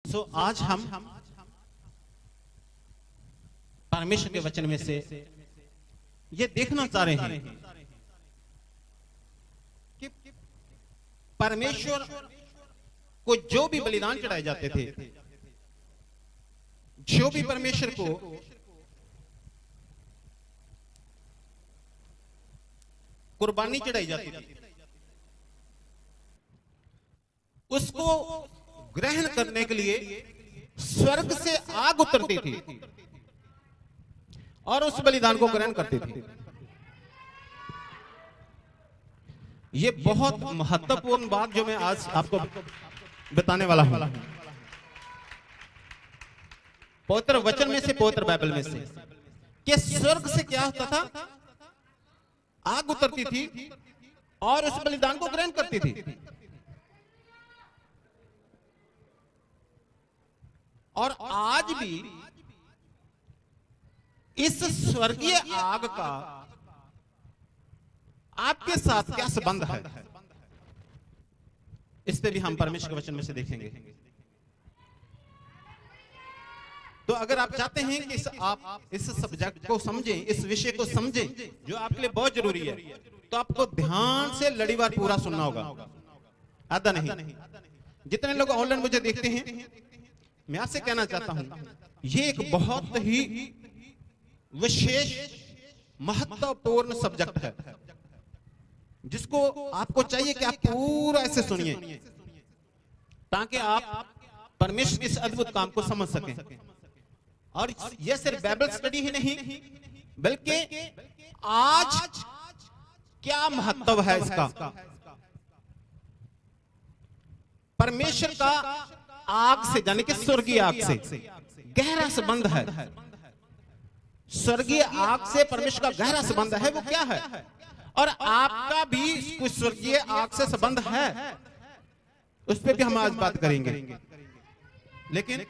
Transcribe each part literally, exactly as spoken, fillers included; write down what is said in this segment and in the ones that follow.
सो so, आज हम परमेश्वर के वचन में से ये देखना चाह रहे हैं कि परमेश्वर को जो भी बलिदान चढ़ाए जाते थे, जो भी परमेश्वर को कुर्बानी चढ़ाई जाती थी, उसको ग्रहण करने के लिए स्वर्ग से आग उतरती थी और उस बलिदान को ग्रहण करती थी। ये बहुत महत्वपूर्ण बात जो मैं आज आपको बताने वाला हूं, पवित्र वचन में से, पवित्र बाइबल में से, कि स्वर्ग से क्या होता था, आग उतरती थी और उस बलिदान को ग्रहण करती थी। और आज भी इस स्वर्गीय आग का आपके साथ क्या संबंध है, इस पे भी हम परमेश्वर के वचन में से देखेंगे। तो अगर आप चाहते हैं कि इस आप इस सब्जेक्ट को समझें, इस विषय को समझें जो आपके लिए बहुत जरूरी है, तो आपको ध्यान से लड़ीवार पूरा सुनना होगा, आधा नहीं। जितने लोग ऑनलाइन मुझे देखते हैं, मैं आपसे कहना चाहता हूं, ये एक बहुत ही विशेष महत्वपूर्ण सब्जेक्ट है जिसको आपको चाहिए कि आप पूरा ऐसे सुनिए ताकि आप परमेश्वर के इस अद्भुत काम को समझ सकें। और यह सिर्फ बाइबल स्टडी ही नहीं, बल्कि आज क्या महत्व है इसका, परमेश्वर का आग से, यानी कि स्वर्गीय आग से गहरा संबंध है। स्वर्गीय आग से परमेश्वर का गहरा संबंध है, वो क्या है, और आपका भी कुछ स्वर्गीय आग से संबंध है, उस पर भी हम आज बात करेंगे। लेकिन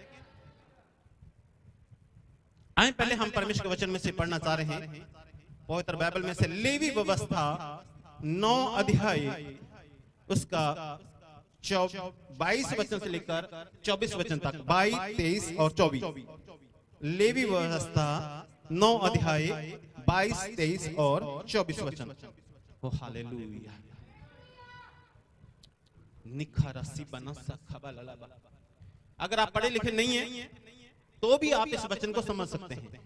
आए पहले हम परमेश्वर के वचन में से पढ़ना चाह रहे हैं, पवित्र बाइबल में से लेवी व्यवस्था नौ अध्याय उसका बाईस वचन से लेकर चौबीस वचन तक, बाईस, तेईस और चौबीस। लेवी व्यवस्था नौ अध्याय बाईस, तेईस और चौबीस वचन। ओ हालेलुया। निखरसी बनसा खबललबा। अगर आप पढ़े लिखे नहीं हैं तो भी आप इस वचन को समझ सकते हैं।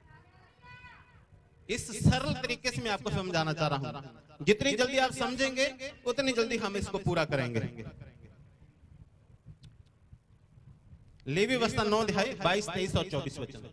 इस सरल तरीके से मैं आपको समझाना चाह रहा हूं। जितनी जल्दी आप समझेंगे उतनी जल्दी हम इसको पूरा करेंगे। लेवी व्यवस्था नौ अध्याय बाईस, तेईस और चौबीस वचन।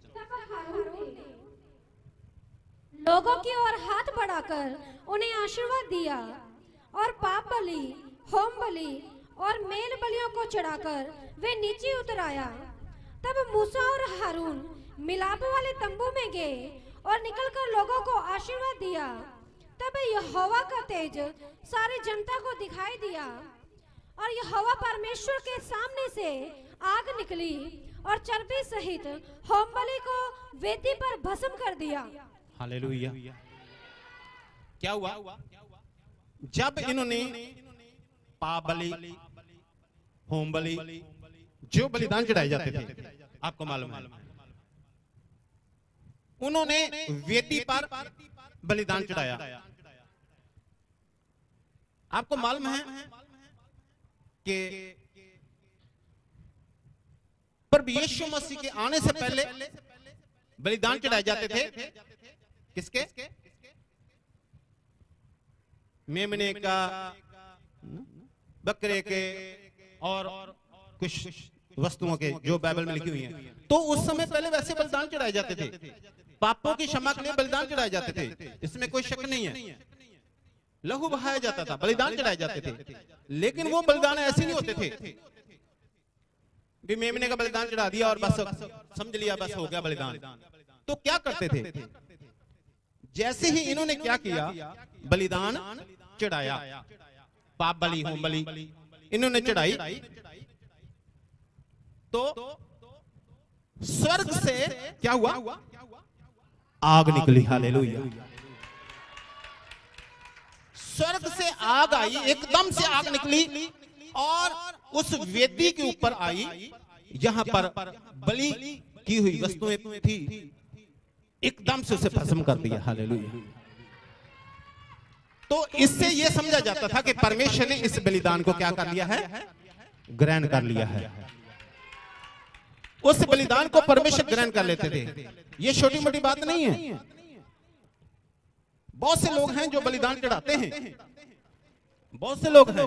लोगों की ओर हाथ बढ़ाकर उन्हें आशीर्वाद दिया और पाप बलि, होम बलि और मेल बलियों को चढ़ाकर वे नीचे उतर आया। तब मूसा और हारून मिलाप वाले तंबू में गए और निकलकर लोगों को आशीर्वाद दिया। तब यहोवा का तेज सारी जनता को दिखाई दिया और यहोवा परमेश्वर के सामने से आग निकली और चर्बी सहित होम बलि को वेदी पर भस्म कर दिया। हालेलुया। क्या हुआ? जब इन्होंने पाप बलि, होम बलि, जो बलिदान चढ़ाए जाते थे, आपको मालूम है, उन्होंने वेदी पर बलिदान चढ़ाया। आपको मालूम है कि प्रभु यीशु मसीह के आने से पहले बलिदान चढ़ाए जाते थे, किसके? मेमने का, बकरे के और कुछ वस्तुओं के जो बाइबल में लिखी हुई हैं। तो उस समय पहले वैसे बलिदान चढ़ाए जाते थे, पापों की क्षमा के लिए बलिदान चढ़ाए जाते थे, इसमें कोई शक नहीं है। लहू बहाया जाता था, बलिदान चढ़ाए जाते थे, लेकिन वो बलिदान ऐसे नहीं होते थे भी मेमने का बलिदान चढ़ा दिया और बस समझ लिया बस हो गया बलिदान। तो क्या करते थे? जैसे ही इन्होंने क्या किया, बलिदान चढ़ाया, पाप बलि, होम बलि इन्होंने चढ़ाई, तो स्वर्ग से क्या हुआ? आग निकली। हालेलुया। स्वर्ग से आग आई, एकदम से आग निकली और उस वेदी के ऊपर आई यहाँ पर बलि की हुई वस्तुएं थी, एकदम से उसे भस्म कर दिया। हालेलुया। तो इससे यह समझा जाता था कि परमेश्वर ने इस बलिदान को क्या कर लिया है, ग्रहण कर लिया है। उस बलिदान को परमेश्वर ग्रहण कर लेते थे। यह छोटी मोटी बात नहीं है। बहुत से लोग हैं जो बलिदान चढ़ाते हैं, बहुत से लोग हैं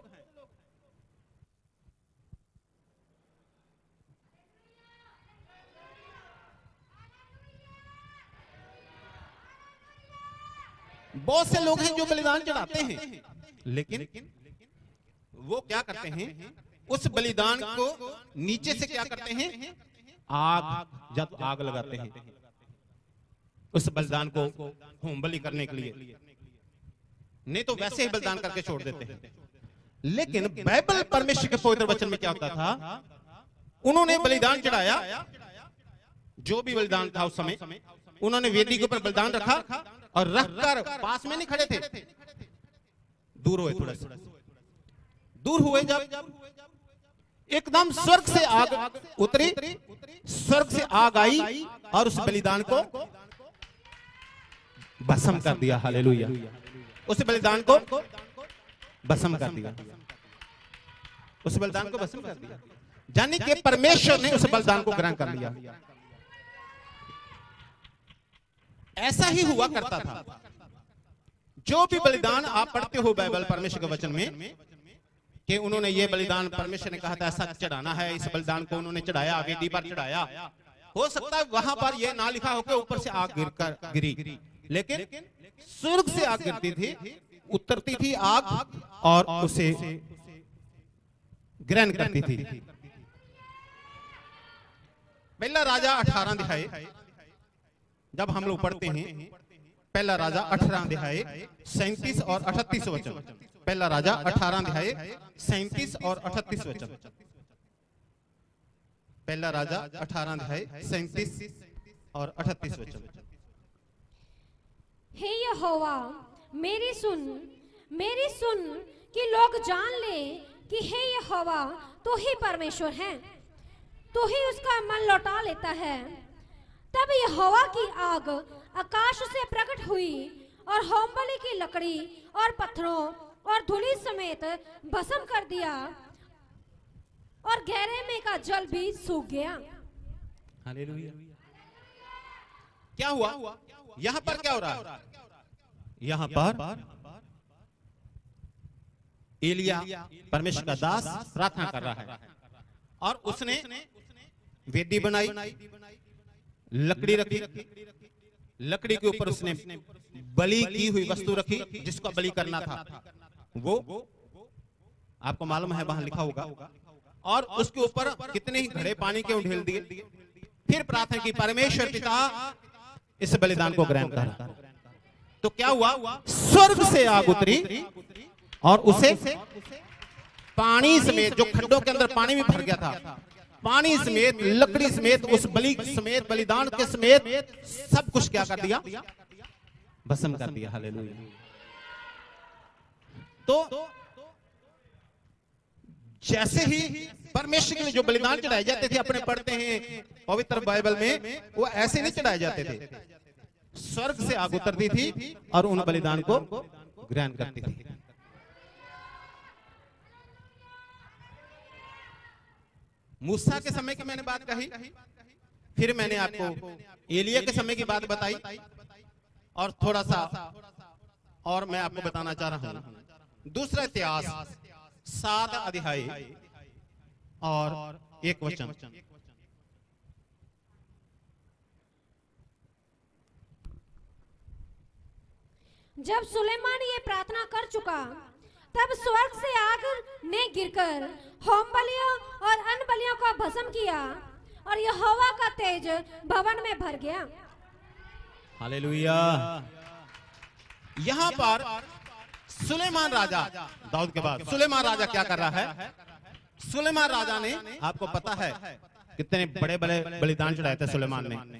बहुत से लोग हैं जो बलिदान चढ़ाते हैं, लेकिन वो क्या करते हैं, उस बलिदान को नीचे से क्या करते हैं, आग जब आग लगाते हैं उस बलिदान को होम बलि करने के लिए, नहीं तो वैसे ही बलिदान करके छोड़ देते हैं। लेकिन बाइबल परमेश्वर के पवित्र वचन में क्या होता था, उन्होंने बलिदान चढ़ाया, जो भी बलिदान था उस समय उन्होंने वेदी के ऊपर बलिदान रखा और रखकर पास में नहीं खड़े थे, दूर हुए, थोड़ा सा दूर हुए। जब एकदम स्वर्ग से आग उतरी, स्वर्ग से आग आई और उस बलिदान को भस्म कर दिया। हालेलुया। उस बलिदान को भस्म कर दिया, उस बलिदान को भस्म कर दिया, यानी कि परमेश्वर ने उस बलिदान को ग्रहण कर लिया। ऐसा ही हुआ करता था। जो भी बलिदान आप पढ़ते हो बाइबल परमेश्वर के वचन में कि उन्होंने ये बलिदान, परमेश्वर ने कहा था ऐसा चढ़ाना है, इस बलिदान को उन्होंने चढ़ाया, वेदी पर चढ़ाया। हो सकता है वहां पर यह ना लिखा हो कि ऊपर से आग गिर कर गिरी, लेकिन स्वर्ग से आग गिरती थी, उतरती थी आग और उसे ग्रहण करती थी। पहला राजा अठारह अध्याय जब हम लोग पढ़ते हैं, पहला राजा अठारह अध्याय सैंतीस और अठतीस वचन, पहला राजा अठारह अध्याय सैंतीस और अठतीस वचन, पहला राजा अठारह अध्याय सैंतीस और अठतीस वचन। हे यहोवा मेरी सुन, मेरी सुन कि लोग जान ले कि हे यहोवा तू ही परमेश्वर है, तू ही उसका मन लौटा लेता है। तब यहोवा की आग आकाश से प्रकट हुई और होमबलि की लकड़ी और पत्थरों और धूलि समेत भस्म कर दिया और गहरे में का जल भी सूख गया। हालेलुया। क्या हुआ यहां पर, क्या हो रहा है यहां पर? एलिया परमेश्वर का दास प्रार्थना कर रहा है और उसने वेदी बनाई, लकड़ी रखी, लकड़ी के ऊपर उसने बलि की हुई वस्तु रखी जिसको बलि करना था, वो आपको मालूम है वहां लिखा होगा, और उसके ऊपर कितने ही घड़े पानी के उंडेल दिए। फिर प्रार्थना की, परमेश्वर पिता इस बलिदान को ग्रहण कर। तो क्या हुआ, स्वर्ग से आग उतरी और उसे पानी समेत, जो खड्डों के अंदर पानी भी भर गया था, पानी समेत, लकड़ी समेत, उस बलि समेत, बलिदान के समेत सब कुछ क्या कर दिया, भस्म कर दिया। हालेलुया। तो जैसे ही परमेश्वर के लिए जो बलिदान चढ़ाए जाते थे, अपने पढ़ते हैं पवित्र बाइबल में, वो ऐसे नहीं चढ़ाए जाते थे, स्वर्ग से आग उतरती थी और उन बलिदान को ग्रहण करती थी। मूसा के समय की मैंने बात कही, फिर मैंने आपको एलिया के समय की बात बताई, और थोड़ा सा और मैं आपको बताना चाह रहा हूं। दूसरा इतिहास सात अध्याय और एक वचन। जब सुलेमान ये प्रार्थना कर चुका, तब स्वर्ग से आग ने गिरकर होम बलियों और अन्य बलियों को भस्म किया और यहोवा का तेज भवन में भर गया। हालेलुया। यहां पर सुलेमान राजा, दाऊद के बाद सुलेमान राजा क्या कर रहा है? सुलेमान राजा ने, आपको पता है कितने बड़े बड़े बलिदान चढ़ाए थे सुलेमान ने,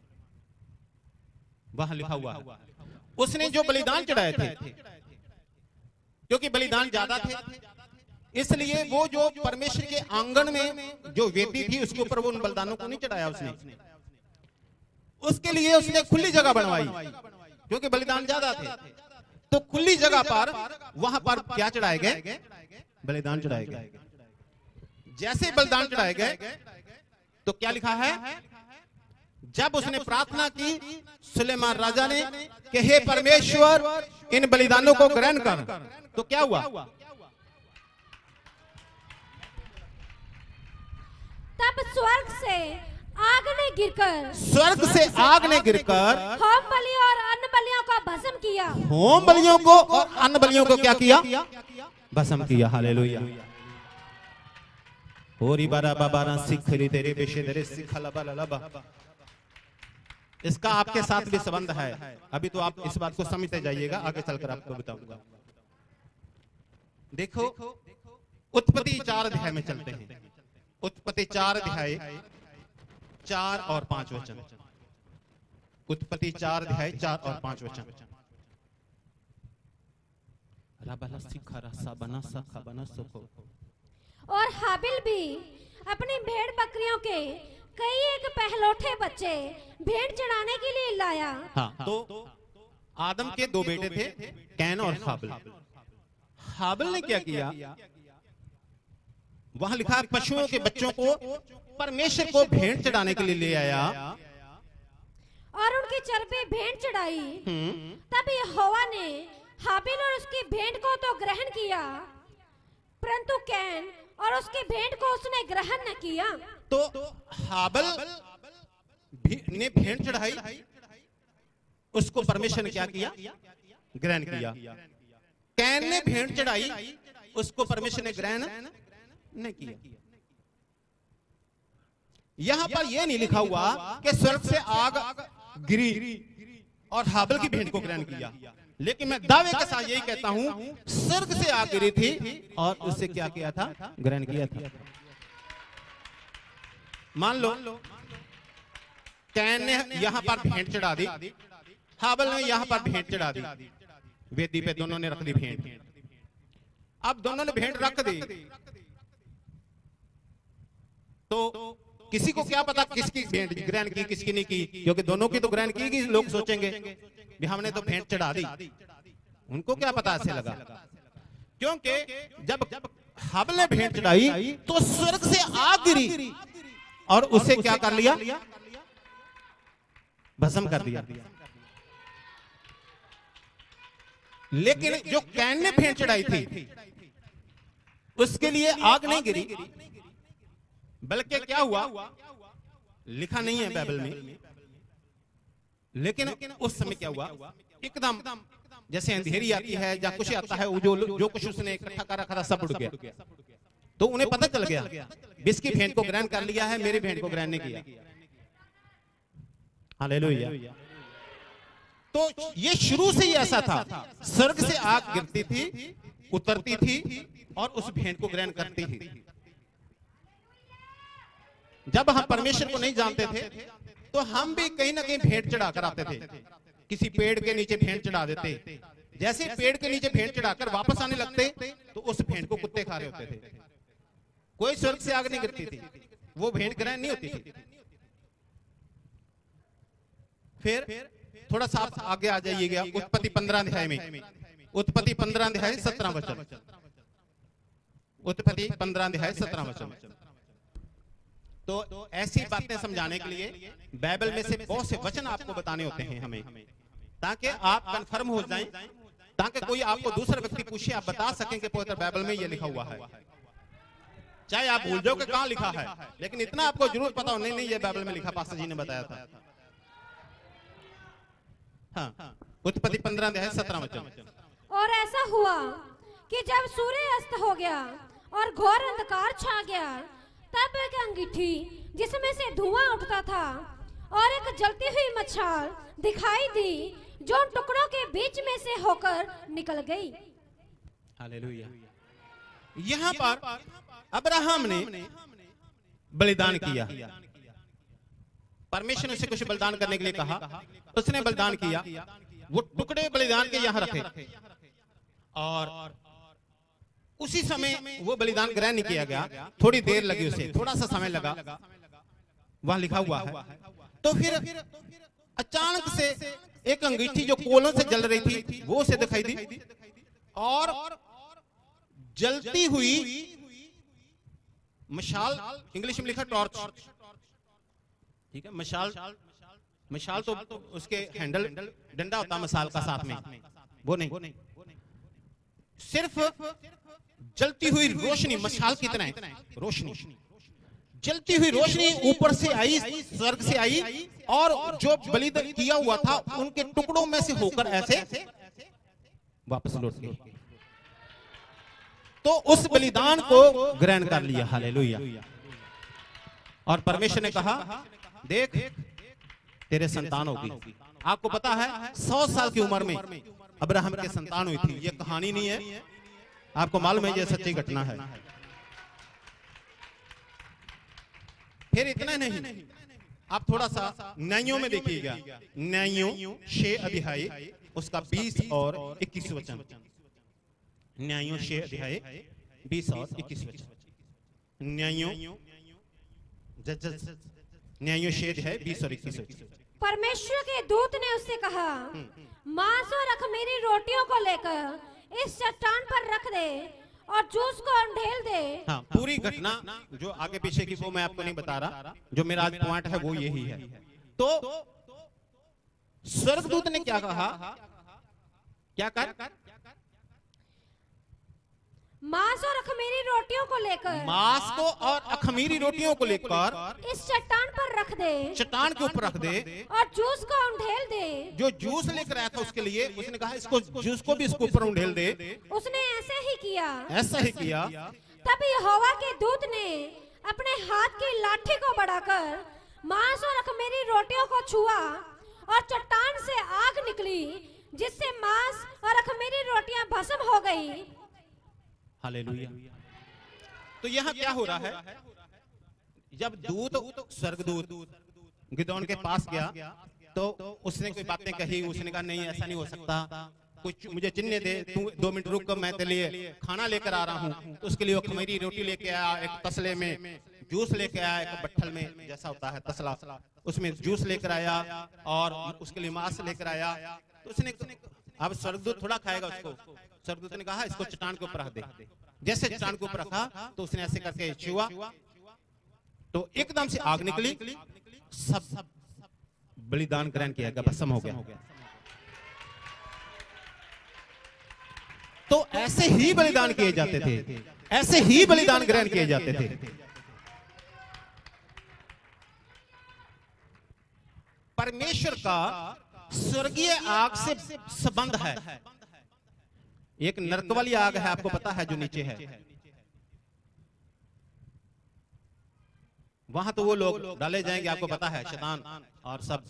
वहां लिखा हुआ है। उसने जो बलिदान चढ़ाए थे, क्योंकि बलिदान ज्यादा थे, इसलिए वो जो परमेश्वर के आंगन में जो वेदी थी उसके ऊपर वो उन बलिदानों को नहीं चढ़ाया उसने। उसके लिए उसने खुली जगह बनवाई, क्योंकि बलिदान ज्यादा थे। तो खुली जगह पर वहां पर क्या चढ़ाए गए? बलिदान चढ़ाए गए। जैसे बलिदान चढ़ाए गए तो क्या लिखा है? जब उसने प्रार्थना की सुलेमान राजा ने कि हे परमेश्वर इन बलिदानों को ग्रहण कर, तो क्या हुआ? तब स्वर्ग से आग ने गिरकर स्वर्ग से आग ने गिरकर होम बलि और अन्न बलियों का भस्म किया। होम बलियों को और अन्न बलियों को क्या किया? भस्म किया। हालेलुया। होरी बारा बाबारा सिखरी तेरे बेशे तेरे सिखला बलबा। इसका आपके साथ भी संबंध है। अभी तो आप इस बात को समझते जाइएगा, आगे चलकर आपको बताऊंगा। देखो उत्पत्ति चार अध्याय में चलते हैं। उत्पत्ति चार अध्याय चार और पांच वचन। उत्पत्ति चार अध्याय चार और पांच वचन। और हाबिल भी अपनी भेड़ बकरियों के कई एक पहलौठे बच्चे भेड़ चढ़ाने के लिए लाया। हाँ, तो आदम के दो बेटे थे, कैन और हाबिल। हाबिल ने क्या किया? वहां लिखा है पशुओं के बच्चों को परमेश्वर को भेड़ चढ़ाने के लिए ले आया और उनके चर्बे भेड़ चढ़ाई। तब यहोवा ने हाबिल और उसकी भेड़ को तो ग्रहण किया, परंतु कैन और उसकी भेड़ को उसने ग्रहण न किया। तो हाबिल ने भेड़ चढ़ाई, उसको परमेश्वर ने क्या किया? ग्रहण किया। कैन ने भेड़ चढ़ाई, उसको परमेश्वर ने ग्रहण नहीं किया। यहां पर यह नहीं लिखा हुआ कि स्वर्ग से आग गिरी और हाबिल की भेड़ को ग्रहण किया, लेकिन मैं दावे के साथ यही कहता हूं स्वर्ग से आग गिरी थी और उससे क्या किया था? ग्रहण किया था। मान लो कैन ने यहां पर भेंट चढ़ा दी, हाबिल ने यहां पर भेंट चढ़ा दी, वेदी पे दोनों ने रख दी भेंट। अब दोनों ने भेंट रख दी तो किसी को क्या पता किसकी भेंट ग्रहण की किसकी नहीं की, क्योंकि दोनों की तो ग्रहण की। लोग सोचेंगे भी हमने तो भेंट चढ़ा दी, उनको क्या पता ऐसे लगा। क्योंकि जब हाबिल ने भेंट चढ़ाई तो स्वर्ग से आग गिरी और उसे क्या कर लिया? भस्म कर दिया। लेकिन जो कैन ने भेंट चढ़ाई थी उसके लिए आग नहीं गिरी, बल्कि क्या हुआ लिखा नहीं है बाइबल में, लेकिन उस समय क्या हुआ? एकदम जैसे अंधेरी आती है या कुछ आता है, जो जो कुछ उसने इकट्ठा कर रखा था सब उड़ गया। तो उन्हें पता चल गया इसकी भेंट को ग्रहण कर लिया है, मेरी भेंट को ग्रहण नहीं किया। हालेलुया। तो ये शुरू से ही ऐसा था, स्वर्ग से आग गिरती थी, उतरती थी और उस भेंट को ग्रहण करती थी। जब हम परमेश्वर को नहीं जानते थे तो हम भी कहीं ना कहीं भेंट चढ़ाकर आते थे, किसी पेड़ के नीचे भेंट चढ़ा देते। जैसे पेड़ के नीचे भेंट चढ़ाकर वापस आने लगते तो उस भेंट को कुत्ते खा रहे होते थे। कोई स्वर्ग से आग नहीं गिरती थी, वो भेंट ग्रहण नहीं होती थी। फिर थोड़ा सा आगे आ जाइएगा उत्पत्ति पंद्रह अध्याय में। उत्पत्ति पंद्रह अध्याय सत्रह वचन। उत्पत्ति पंद्रह अध्याय सत्रह वचन। तो ऐसी बातें समझाने के लिए बाइबल में से बहुत से वचन आपको बताने होते हैं हमें, ताकि आप कंफर्म हो जाएं, ताकि कोई आपको दूसरा व्यक्ति पूछे आप बता सकें कि पवित्र बाइबल में ये लिखा हुआ है। चाहे आप भूल जाओ कि कहां लिखा है, लेकिन इतना आपको जरूर पता हो नहीं नहीं ये बाइबल में लिखा, पास्टर जी ने बताया था। हाँ, उत्पत्ति पंद्रह अध्याय सत्रह वचन। और ऐसा हुआ कि जब सूर्य अस्त हो गया और घोर अंधकार छा गया, तब एक अंगीठी जिसमें से धुआं उठता था और एक जलती हुई मच्छर दिखाई दी, जो टुकड़ों के बीच में से होकर निकल गई। हालेलुया। यहाँ पर अब्राहम ने बलिदान किया। परमेश्वर ने उसे कुछ बलिदान करने के लिए कहा, उसने बलिदान किया। वो टुकड़े बलिदान के यहाँ रखे और उसी समय वो बलिदान ग्रहण नहीं किया गया, थोड़ी देर लगी उसे, थोड़ा सा समय लगा, वहां लिखा हुआ है। तो फिर अचानक से एक अंगीठी जो कोलों से जल रही थी वो उसे दिखाई दी, और जलती हुई मशाल, इंग्लिश में लिखा टॉर्च, ठीक है, मशाल, मशाल तो उसके हैंडल डंडा होता मशाल का साथ में, वो नहीं, सिर्फ जलती हुई रोशनी, मशाल कितना है रोशनी, जलती हुई रोशनी ऊपर से आई, स्वर्ग से आई, और जो बलिदान किया हुआ था उनके टुकड़ों में से होकर ऐसे वापस लौट गई। तो उस बलिदान को ग्रहण कर लिया, हालेलुया। और परमेश्वर ने कहा, देख तेरे संतान होगी। आपको पता है सौ साल की उम्र में अब्राहम के संतान हुई थी, ये कहानी नहीं है, आपको मालूम है, ये सच्ची घटना है। फिर इतना नहीं, आप थोड़ा सा न्यायों में देखिएगा, न्यायों छह अध्याय उसका बीस और इक्कीस वचन, न्यायों छह अध्याय बीस और इक्कीस वचन, न्यायों जज न्यायों छह अध्याय बीस और इक्कीस वचन। परमेश्वर के दूत ने उससे कहा, मांस और अख़मीरी रोटियों को लेकर इस चट्टान पर रख दे और जूस को ढेल दे। हाँ, पूरी घटना जो आगे पीछे की वो मैं आपको नहीं बता रहा, जो मेरा आज पॉइंट है वो यही है। तो स्वर्गदूत ने क्या कहा, क्या कर, मांस और अख़मीरी रोटियों को लेकर, मांस को और अख़मीरी रोटियों को लेकर इस चट्टान पर रख दे, चट्टान के ऊपर रख दे, और जूस को उंडेल दे। जो जूस लेकर आया था उसके लिए उसने कहा, इसको जूस को भी इसके ऊपर उंडेल दे। उसने ऐसे ही किया, ऐसा ही किया। तब यहोवा के दूत ने अपने हाथ की लाठी को बढ़ाकर मांस और अख़मीरी रोटियों को छुआ, और चट्टान से आग निकली, जिससे मांस और अख़मीरी रोटियां भस्म हो गई। हालेलुया। तो यहाँ क्या हो रहा है, जब दूत स्वर्गदूत गिदोन के पास गया तो उसने कोई बातें कही, उसने कहा नहीं ऐसा नहीं हो सकता, कुछ मुझे चिन्ह दे, तू दो मिनट रुक कर मैं तेरे लिए खाना लेकर आ रहा हूँ। तो उसके लिए वो खमीरी रोटी लेके आया, एक तसले में जूस लेके आया, एक बट्ठल में जैसा होता है तसला, उसमें जूस लेकर आया, और उसके लिए मांस लेकर आया। तो उसने, अब स्वर्गदूत थोड़ा खाएगा उसको, स्वर्गदूत ने कहा इसको चट्टान के ऊपर रख दे। जैसे चट्टान के ऊपर रखा तो उसने ऐसे करके छुआ, तो एकदम से आग निकली, सब बलिदान ग्रहण किया गया, भस्म हो गया। तो ऐसे ही बलिदान किए जाते थे, ऐसे ही बलिदान ग्रहण किए जाते थे। परमेश्वर का स्वर्गीय आग से संबंध है। एक नरक वाली आग है, आपको पता है, जो नीचे है, वहां तो वो लोग डाले जाएंगे, आपको पता है, शैतान और सब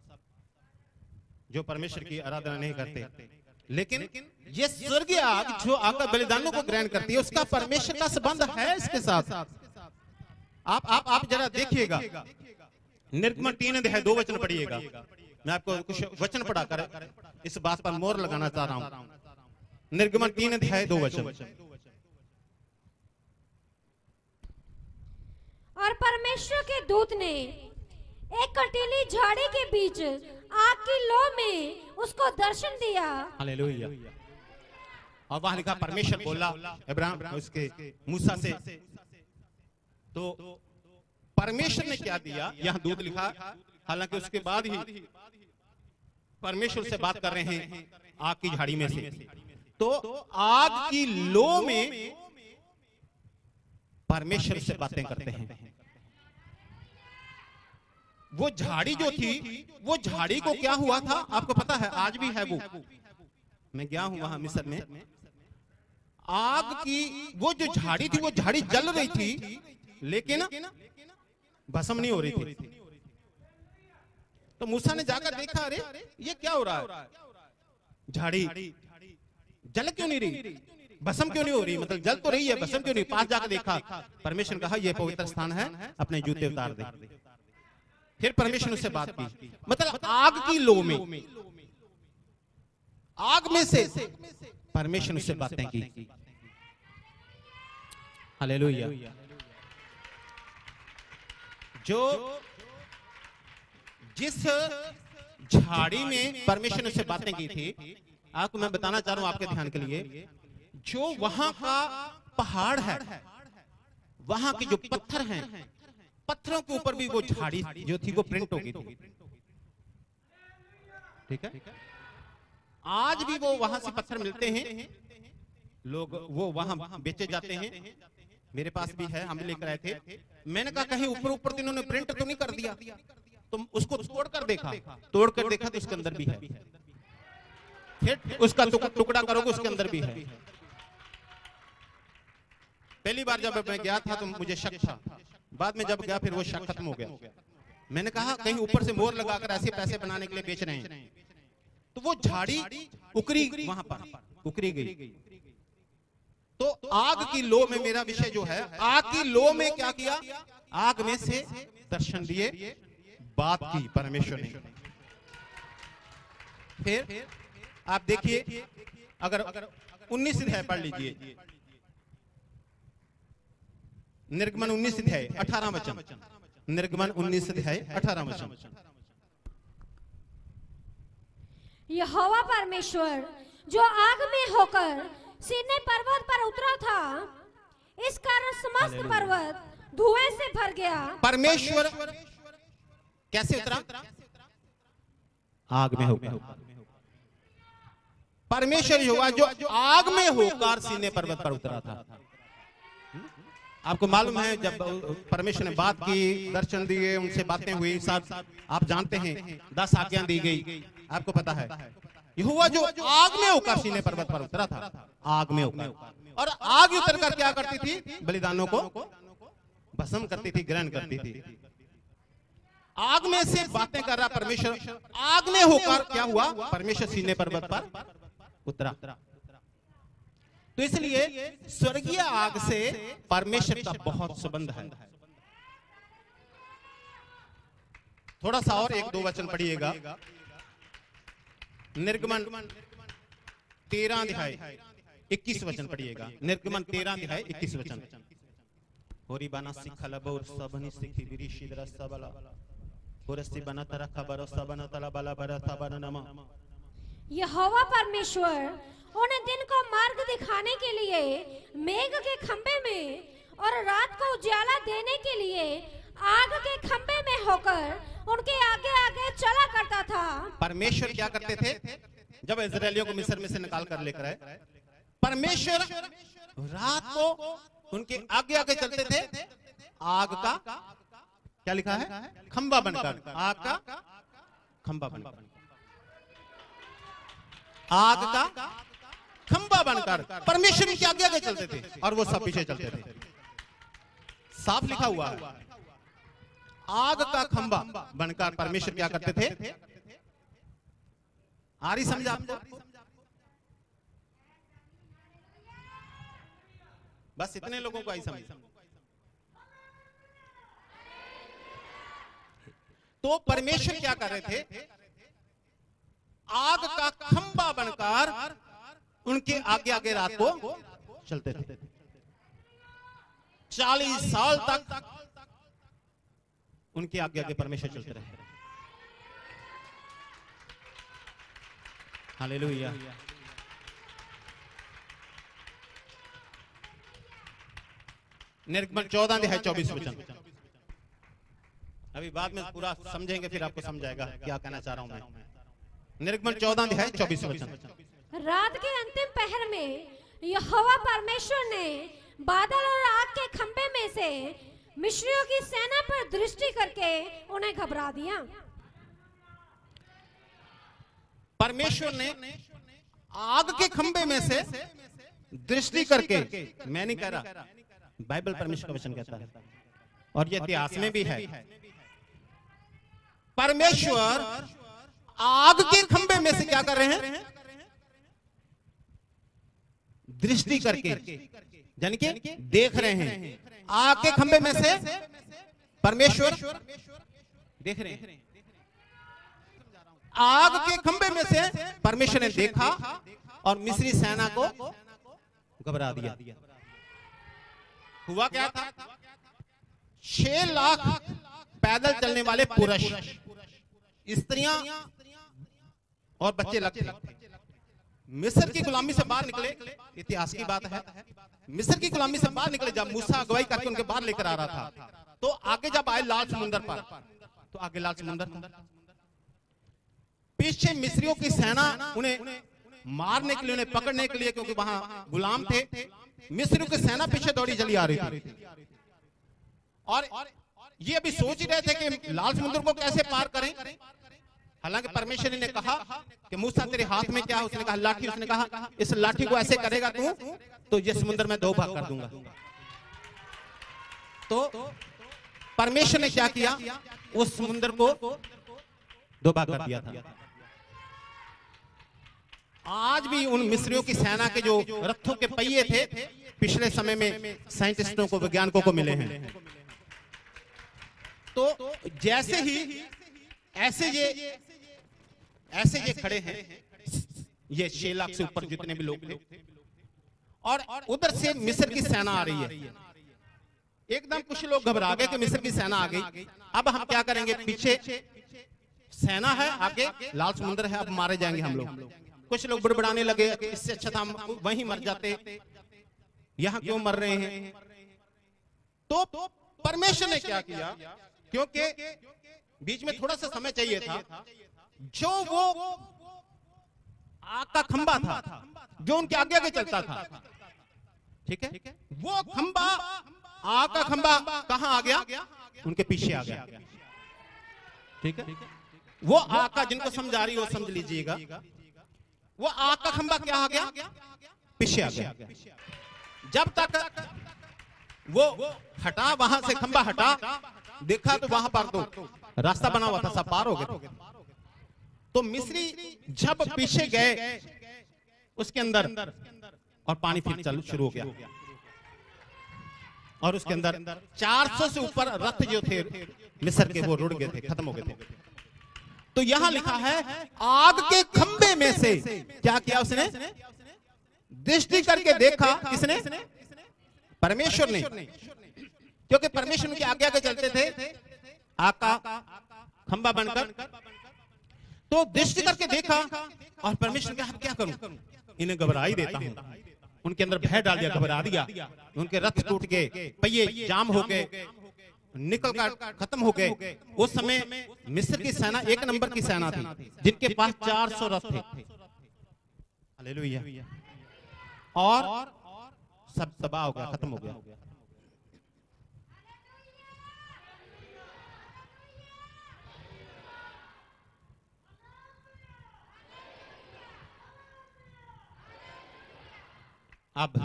जो परमेश्वर की आराधना नहीं करते। लेकिन ये स्वर्गीय आग जो आकर बलिदानों को ग्रहण करती है, उसका परमेश्वर का संबंध है इसके साथ। आप आप आप जरा देखिएगा, निर्गमन तीन अध्याय दो वचन पढ़िएगा। मैं आपको कुछ वचन पढ़ा कर इस बात पर मोहर लगाना चाह रहा हूं। निर्गमन तीन अध्याय दो वचन। और परमेश्वर के दूत ने एक कटीली झाड़ी के बीच आग की लो में उसको दर्शन दिया। हालेलुया। और वहां लिखा, परमेश्वर बोला अब्राहम उसके मूसा से। तो परमेश्वर ने क्या दिया, यहां दूत लिखा, हालांकि उसके बाद ही परमेश्वर से बात कर रहे हैं आग की झाड़ी में से। तो आग की लो में परमेश्वर से बातें करते हैं। वो झाड़ी जो थी, वो झाड़ी को क्या हुआ था आपको पता है, आज भी है वो। मैं गया हूं वहां मिस्र में, आग की वो जो झाड़ी थी, वो झाड़ी जल रही थी, लेकिन भस्म नहीं हो रही थी। तो मूसा ने जाकर देखा, अरे ये क्या हो रहा है, झाड़ी जल क्यों नहीं रही, भस्म क्यों नहीं हो रही, मतलब जल तो रही है, भस्म क्यों नहीं। पास जाकर देखा, परमेश्वर ने कहा यह पवित्र स्थान है, अपने जूते उतार दे। फिर परमेश्वर ने उससे बात की, मतलब आग की लो में, आग में से परमेश्वर ने उससे बातें की। हालेलुया। जो जिस झाड़ी में परमेश्वर ने उससे बातें की थी, आपको मैं बताना चाह रहा हूं आपके ध्यान के लिए, जो वहां का पहाड़ है, वहां के जो पत्थर हैं, पत्थरों के ऊपर भी वो झाड़ी जो थी वो प्रिंट हो गई थी। ठीक है, आज भी वो वहां से पत्थर मिलते हैं, लोग वो वहां बेचे जाते हैं। मेरे पास भी है, हम लेकर आए थे। मैंने कहा कहीं ऊपर ऊपर तो इन्होंने प्रिंट तो नहीं कर दिया, तुम उसको तोड़ कर देखा, तोड़ कर देखा तो उसके अंदर भी है, फिर उसका टुकड़ा करोगे उसके अंदर भी है। पहली बार जब मैं गया था तो मुझे शक था, बाद में जब गया फिर वो शक खत्म हो गया। मैंने कहा कहीं ऊपर से मोहर लगाकर ऐसे पैसे बनाने के लिए बेच रहे हैं, तो वो झाड़ी उकरी, वहां पर उकरी गई। तो आग की लो में मेरा विषय जो है, आग की लो में क्या किया, आग में से दर्शन दिए, बात की परमेश्वर ने। फिर आप देखिए, अगर उन्नीस अध्याय पढ़ लीजिए, निर्गमन उन्नीस अध्याय अठारह वचन, निर्गमन उन्नीस अध्याय अठारह वचन। यहोवा परमेश्वर जो आग में होकर सीनै पर्वत पर उतरा था, इस कारण समस्त पर्वत धुएं से भर गया। परमेश्वर कैसे उतरा? आग में होकर। परमेश्वर हुआ जो आग में होकर सीनै पर्वत पर उतरा था। आपको मालूम है जब परमेश्वर ने बात की, दर्शन दिए, उनसे बातें हुई, सब आप जानते हैं, दस आज्ञा दी गई, आपको पता है। यहोवा जो आग में होकर सीनै पर्वत पर उतरा था, आग में होकर, और आग उतर कर क्या करती थी? बलिदानों को भस्म करती थी, ग्रहण करती थी। आग में से बातें कर रहा परमेश्वर, आग में होकर क्या हुआ? परमेश्वर सीनै पर्वत पर उतरा। तो इसलिए स्वर्गीय आग से परमेश्वर का बहुत संबंध है। थोड़ा सा और एक दो वचन पढ़िएगा, निर्गमन तेरह अध्याय इक्कीस वचन पढ़िएगा, निर्गमन तेरह अध्याय इक्कीस वचन। होरी बाना सिखल बोर सबनी सिखी विरिशी दरस्ता बला होरस्ती बना तरह खबर सबना तला बला बरता बना नमा। यहोवा परमेश्वर उन दिन को मार्ग दिखाने के लिए मेघ के खंभे में और रात को उजाला देने के लिए आग के खंभे में होकर उनके आगे आगे चला करता था। परमेश्वर क्या करते थे जब इजरायलियों को मिस्र में से निकाल कर लेकर आए? परमेश्वर रात को उनके आगे आगे चलते थे, आग का क्या लिखा है? खंभा बनकर, आग का खंभा बनकर, आग का खंभा बनकर परमेश्वर के आगे आगे चलते थे और वो सब पीछे चलते थे। साफ लिखा हुआ है, आग का खंभा बनकर परमेश्वर क्या करते थे? आ रही समझ आपको? बस इतने लोगों को आई समझ। तो परमेश्वर क्या कर रहे थे? आग का खंभा बनकर उनके आगे आगे रात को चलते थे। चालीस साल तक उनके आगे आगे परमेश्वर चलते रहे। हालेलुया। निर्गमन चौदह अध्याय चौबीस वचन। अभी बाद में पूरा समझेंगे, फिर आपको समझाएगा क्या कहना चाह रहा हूं मैं। निर्गमन चौदह अध्याय चौबीस वचन। रात के अंतिम पहर में यहोवा परमेश्वर ने बादल और आग के खंभे में से मिस्रियों की सेना पर दृष्टि करके उन्हें घबरा दिया। परमेश्वर ने आग के खंभे में से दृष्टि करके, मैं नहीं कह रहा, बाइबल परमेश्वर का वचन कहता है और ये इतिहास में भी है। परमेश्वर आग के खंभे में से क्या कर रहे हैं? दृष्टि करके, यानी कि देख रहे हैं। आग के खंभे में से परमेश्वर देख रहे हैं। आग के खंभे में से परमेश्वर ने देखा और मिस्री सेना को घबरा दिया। हुआ क्या था, छह लाख पैदल चलने वाले पुरुष, स्त्रियां और बच्चे लगते मिस्र की गुलामी से बाहर निकले। इतिहास की बात है, मिस्र की गुलामी से बाहर निकले। जब मूसा अगुवाई करके उनके बाहर लेकर आ रहा था, तो आगे जब आए लाल समुंदर पर, तो आगे लाल समुंदर था, पीछे मिस्रियों की सेना उन्हें मारने के लिए, उन्हें पकड़ने के लिए, क्योंकि वहां गुलाम थे, मिस्रियों की सेना पीछे दौड़ी चली आ रही थी। और ये अभी सोच ही रहे थे कि लाल समुद्र को कैसे पार करें। हालांकि परमेश्वर ने कहा कि मूसा तेरे हाथ में क्या है? उसने कहा लाठी। उसने कहा इस लाठी को ऐसे करेगा तू तो ये समुद्र में दो भाग कर दूंगा। तो परमेश्वर ने क्या किया, उस समुद्र को दो भाग कर दिया था। आज भी उन मिस्रियों की सेना के जो रथों के पहिए थे, पिछले समय में साइंटिस्टों को, वैज्ञानिकों को मिले हैं। तो जैसे ही ऐसे ये ऐसे ये खड़े हैं, ये छह लाख से ऊपर जितने भी लोग थे, और उधर से मिस्र की सेना आ रही है। एकदम कुछ लोग घबरा गए कि मिस्र की सेना आ गई, अब हम क्या करेंगे? पीछे सेना है, आगे लाल समुद्र है, अब मारे जाएंगे हम लोग। कुछ लोग बड़बड़ाने लगे, इससे अच्छा था हम वहीं मर जाते, यहां क्यों मर रहे हैं? तो परमेश्वर ने क्या किया, क्योंकि बीच में थोड़ा सा समय चाहिए था, जो वो आग का खंबा था जो उनके आगे आगे चलता था, ठीक है, वो खंबा, आग का खंबा कहां आ गया? उनके पीछे आ गया, ठीक है। वो आग का, जिनको समझा रही हो समझ लीजिएगा, वो आग का खंबा क्या आ गया? पीछे आ गया। जब तक वो हटा, वहां से खंबा हटा, देखा तो वहां पर तो रास्ता बना हुआ था, सब पार हो गए। तो मिस्री जब पीछे गए उसके अंदर, और पानी फिर चल शुरू हो गया, और उसके अंदर चार सौ से ऊपर रथ जो थे मिस्र के, वो रुड़ गए थे, खत्म हो गए थे। तो यहां लिखा है, आग के खंबे में से क्या किया उसने? दृष्टि करके देखा। किसने? परमेश्वर ने, क्योंकि परमेश्वर के आगे आगे चलते थे, आग का खंबा बनकर। तो दृष्टि करके देखा, और परमेश्वर ने कहा क्या करूं? इन्हें घबरा ही देता हूं। उनके अंदर भय डाल दिया, घबरा दिया, उनके रथ टूट गए, पहिए जाम हो गए, निकल कर खत्म हो गए। उस समय मिस्र की सेना एक नंबर की सेना थी, जिनके पास चार सौ रथ थे। हालेलुया। और सब तबाह हो गया, खत्म हो गया। अब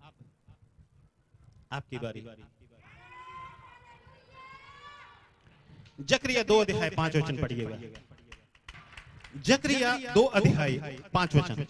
आपकी बारी। जकरिया दो अध्याय पांच वचन पढ़िएगा। जकरिया दो अध्याय पांच वचन।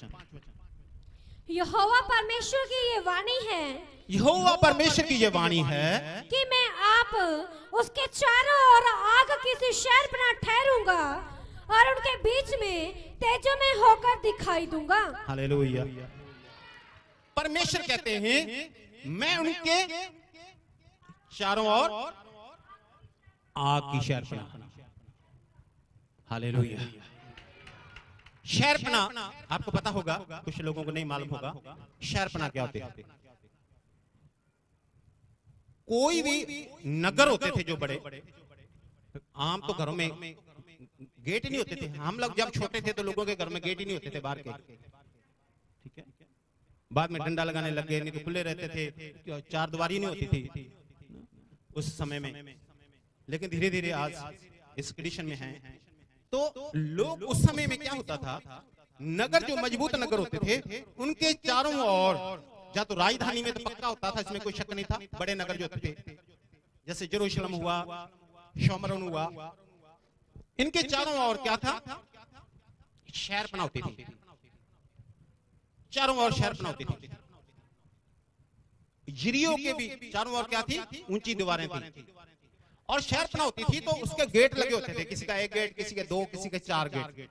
यहोवा परमेश्वर की ये वाणी है, यहोवा परमेश्वर की ये वाणी है कि मैं आप उसके चारों ओर आग की सी शर्पणा ठहरूंगा, और उनके बीच में तेजों में होकर दिखाई दूंगा। हालेलुया। परमेश्वर कहते हैं, मैं उनके चारों ओर आग की शर्पणा। हालेलुया। शर्पणा आपको पता होगा, कुछ लोगों को नहीं मालूम होगा शर्पणा क्या होती है। कोई भी नगर होते थे जो बड़े, आम तो घरों में गेट ही नहीं होते थे। हम लोग जब छोटे थे तो लोगों के घर में गेट ही नहीं होते थे बाहर के, ठीक है। बाद में डंडा लगाने लग गए, नहीं तो खुले रहते थे, चार दीवारी नहीं होती थी उस समय में। लेकिन धीरे धीरे आज इस कंडीशन में हैं। तो लोग उस समय में क्या होता था, नगर जो मजबूत नगर होते थे उनके चारों ओर, या तो राजधानी में तो पक्का होता था, इसमें कोई शक नहीं था। बड़े नगर जो थे जैसे जेरूशलेम हुआ, शोमरोन हुआ, इनके चारों ओर क्या था? शहरपना होती थी, चारों ओर शहरपना होती थी। यरीहो के भी चारों ओर क्या थी? ऊंची दीवारें थी, और शहरपना होती थी। तो उसके गेट लगे होते थे, किसी का एक गेट, किसी के दो, किसी के चार गेट।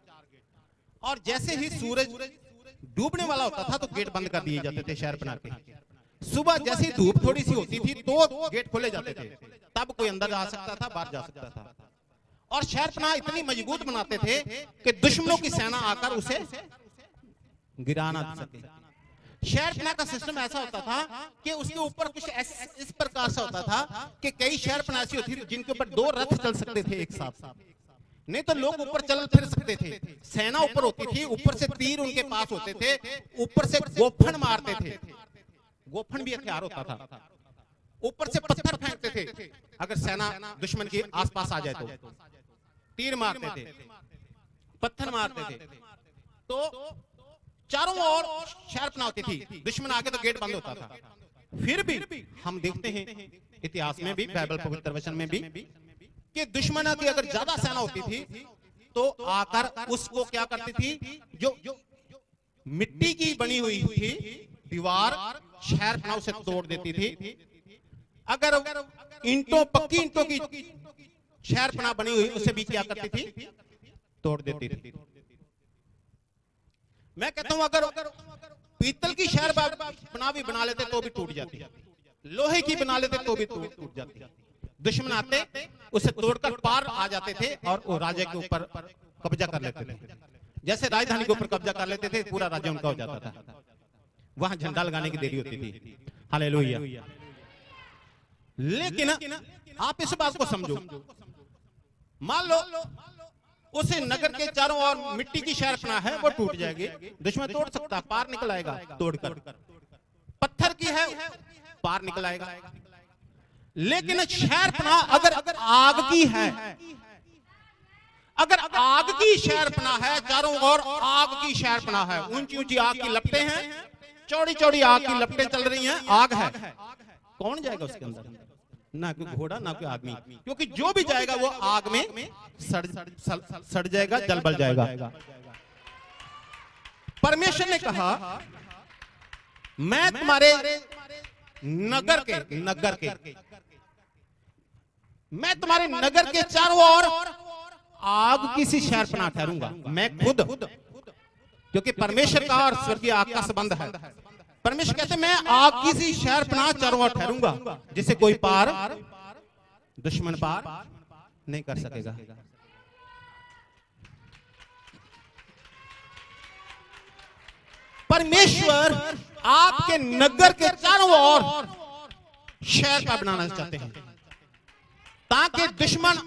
और जैसे ही सूरज डूबने वाला होता था तो गेट बंद कर दिए जाते थे शहरपना के। सुबह जैसी धूप थोड़ी सी होती थी तो गेट खोले जाते थे, तब कोई अंदर जा सकता था, बाहर जा सकता था। और शहरपनाह इतनी मजबूत बनाते थे कि दुश्मनों की सेना आकर उसे गिरा ना सके। शहरपनाह का सिस्टम ऐसा होता था कि उसके ऊपर कुछ इस प्रकार से होता था कि कई शहरपनाह ऐसी होती थी जिनके ऊपर दो रथ चल सकते थे एक साथ, नहीं तो लोग ऊपर चल फिर सकते थे। सेना ऊपर होती थी, ऊपर से तीर उनके पास होते थे, ऊपर से गोफन मारते थे, गोफन भी हथियार होता था, ऊपर से पत्थर फेंकते थे अगर सेना दुश्मन के आसपास आ जाए तो, तीर मारते थे, पत्थर मारते थे। तो चारों ओर शहरपनाह होती थी, दुश्मन आके तो गेट बंद होता था। फिर भी हम देखते हैं इतिहास में भी, बाइबल पवित्र वचन में भी, कि दुश्मन की अगर ज्यादा सेना होती थी तो आकर उसको क्या करती थी, जो मिट्टी की बनी हुई थी दीवार शहरपनाह उसे तोड़ देती थी। अगर ईंटों पक्की ईंटों की शहरपनाह बनी हुई उसे भी क्या करती थी, तोड़ देती थी। मैं कहता हूं अगर पीतल की शहरपनाह भी बना लेते तो भी टूट जाती, लोहे की बना लेते तो भी टूट जाती। दुश्मन आते उसे तोड़कर पार आ जाते थे और वो राजा के ऊपर कब्जा कर लेते थे। जैसे राजधानी के ऊपर कब्जा कर लेते थे, पूरा राज्य उनका हो जाता था। वहां झंडा लगाने की देरी होती थी। हालेलुया। लेकिन आप इस बात को समझो, मान लो उसे नगर के चारों ओर मिट्टी की शहरपनाह है, वो टूट जाएगी, दुश्मन तोड़ सकता, पार निकल आएगा तोड़कर। पत्थर की है, पार निकल आएगा। लेकिन शहरपनाह अगर आग की है, अगर आग की शहरपनाह है, चारों ओर आग की शहरपनाह है, ऊंची ऊंची आग की लपटें हैं, चौड़ी चौड़ी आग की लपटें चल रही हैं, आग है, कौन जाएगा उसके अंदर? ना कोई घोड़ा, ना कोई आदमी, क्योंकि जो भी जाएगा वो आग में सड़ सड़, सड़ जाएगा, जल बल जाएगा। परमेश्वर ने कहा मैं तुम्हारे नगर के नगर के मैं तुम्हारे नगर के चारों ओर आग की सी शहरपनाह ठहरूंगा, मैं खुद, क्योंकि परमेश्वर का और स्वर्गीय आग का संबंध है। परमेश्वर कहते मैं आग की सी शहरपनाह चारों ओर ठहरूंगा, जिसे कोई पार, दुश्मन पार नहीं कर सकेगा। परमेश्वर आपके नगर के चारों ओर शहरपनाह बनाना चाहते हैं ताकि दुश्मन,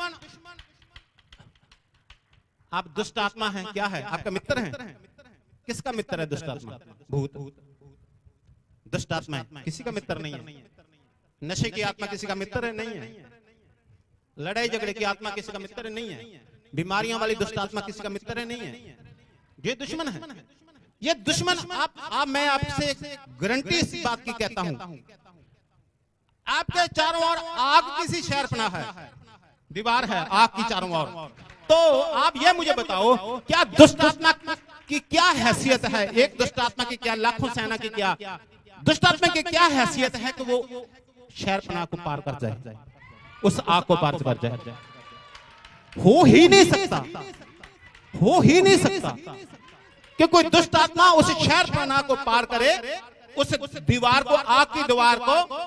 आप दुष्ट आत्मा हैं, क्या है? आपका मित्र है। किसका मित्र है दुष्ट आत्मा? भूत। दुष्ट आत्मा है, किसी का मित्र नहीं है। नशे की आत्मा किसी का मित्र है, नहीं है। लड़ाई झगड़े की आत्मा किसी का मित्र नहीं है। बीमारियों वाली दुष्ट आत्मा किसी का मित्र है, नहीं है। ये दुश्मन है, ये दुश्मन। आप, आप मैं आपसे गारंटी इस बात की कहता हूं, आपके चारों ओर आग की सी शहरपनाह है, दीवार है आग की चारों ओर। तो आप ये मुझे बताओ, क्या दुष्ट आत्मा की क्या हैसियत है? एक दुष्ट आत्मा की क्या, लाखों सेना की क्या, दुष्ट आत्मा की क्या हैसियत है कि वो शहरपनाह को पार कर जाए, उस आग को पार कर जाए? हो ही नहीं सकता, हो ही नहीं सकता कि कोई दुष्ट आत्मा उस शहरपनाह को पार करे, उस दीवार को, आग की दीवार को।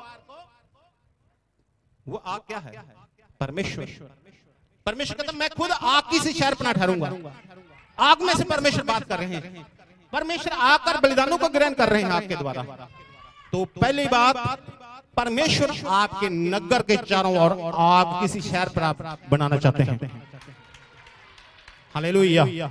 वो आग क्या है? परमेश्वर। परमेश्वर कहता मैं खुद आग की सी शहरपनाह ठहरूंगा। आग में से परमेश्वर बात कर रहे हैं। परमेश्वर आकर बलिदानों को ग्रहण कर रहे हैं आपके द्वारा। तो पहली बात, परमेश्वर आपके नगर के चारों ओर आग की सी शहरपनाह बनाना चाहते हैं। हालेलुया।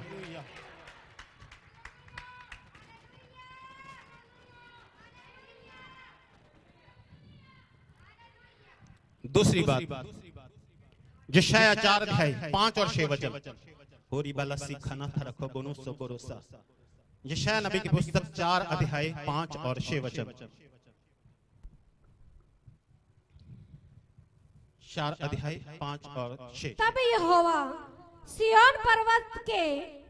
दूसरी बात, यशायाह चार अध्याय पांच और छह वचन, होरी बाला सीखना था रखो बोनो सो भरोसा। यशायाह नबी की पुस्तक चार अध्याय पांच और छह वचन, चार अध्याय पांच और छह। तब यहोवा सिय्योन पर्वत के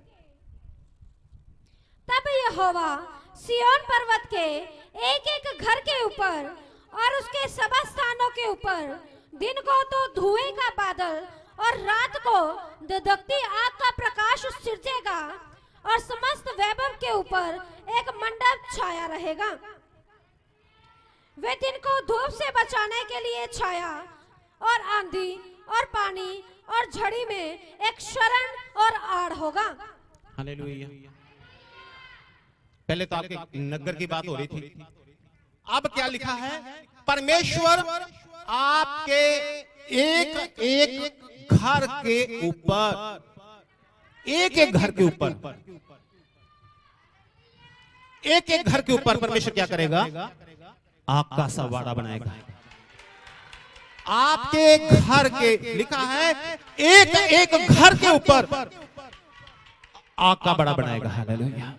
तब यहोवा सिय्योन पर्वत के एक एक घर के ऊपर और उसके सभा स्थानों के ऊपर दिन को तो धुएं का बादल और रात को दधकती आग का प्रकाश सिरजेगा और समस्त वैभव के ऊपर एक मंडप छाया रहेगा। वे दिन को धूप से बचाने के लिए छाया और आंधी और पानी और झड़ी में एक शरण और आड़ होगा। हालेलुया। पहले तो आपके नगर की बात हो रही थी, अब क्या लिखा है? परमेश्वर आपके एक एक घर के ऊपर, एक एक घर के ऊपर, एक एक घर के ऊपर परमेश्वर क्या करेगा? आग का सा वाड़ा बनाएगा। आपके घर के, लिखा है एक एक घर के ऊपर आग का बड़ा बनाएगा। हालेलुया।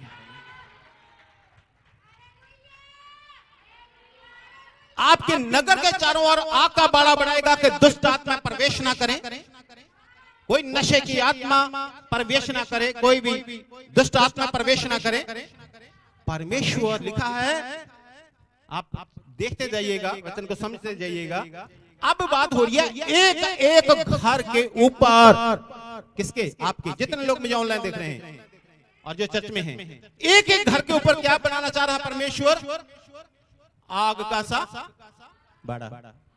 आपके नगर के चारों ओर आग का बाड़ा बनाएगा कि दुष्ट आत्मा प्रवेश ना करें, कोई नशे की आत्मा प्रवेश ना करे, कोई भी दुष्ट आत्मा प्रवेश ना करे। परमेश्वर लिखा है, आप देखते जाइएगा, वचन को समझते जाइएगा। अब बात हो रही है एक एक घर के ऊपर, किसके? आपके। जितने लोग मुझे ऑनलाइन देख रहे हैं और जो चर्च में हैं, एक एक घर के ऊपर क्या बनाना चाह रहा है परमेश्वर? आग का सा बड़ा।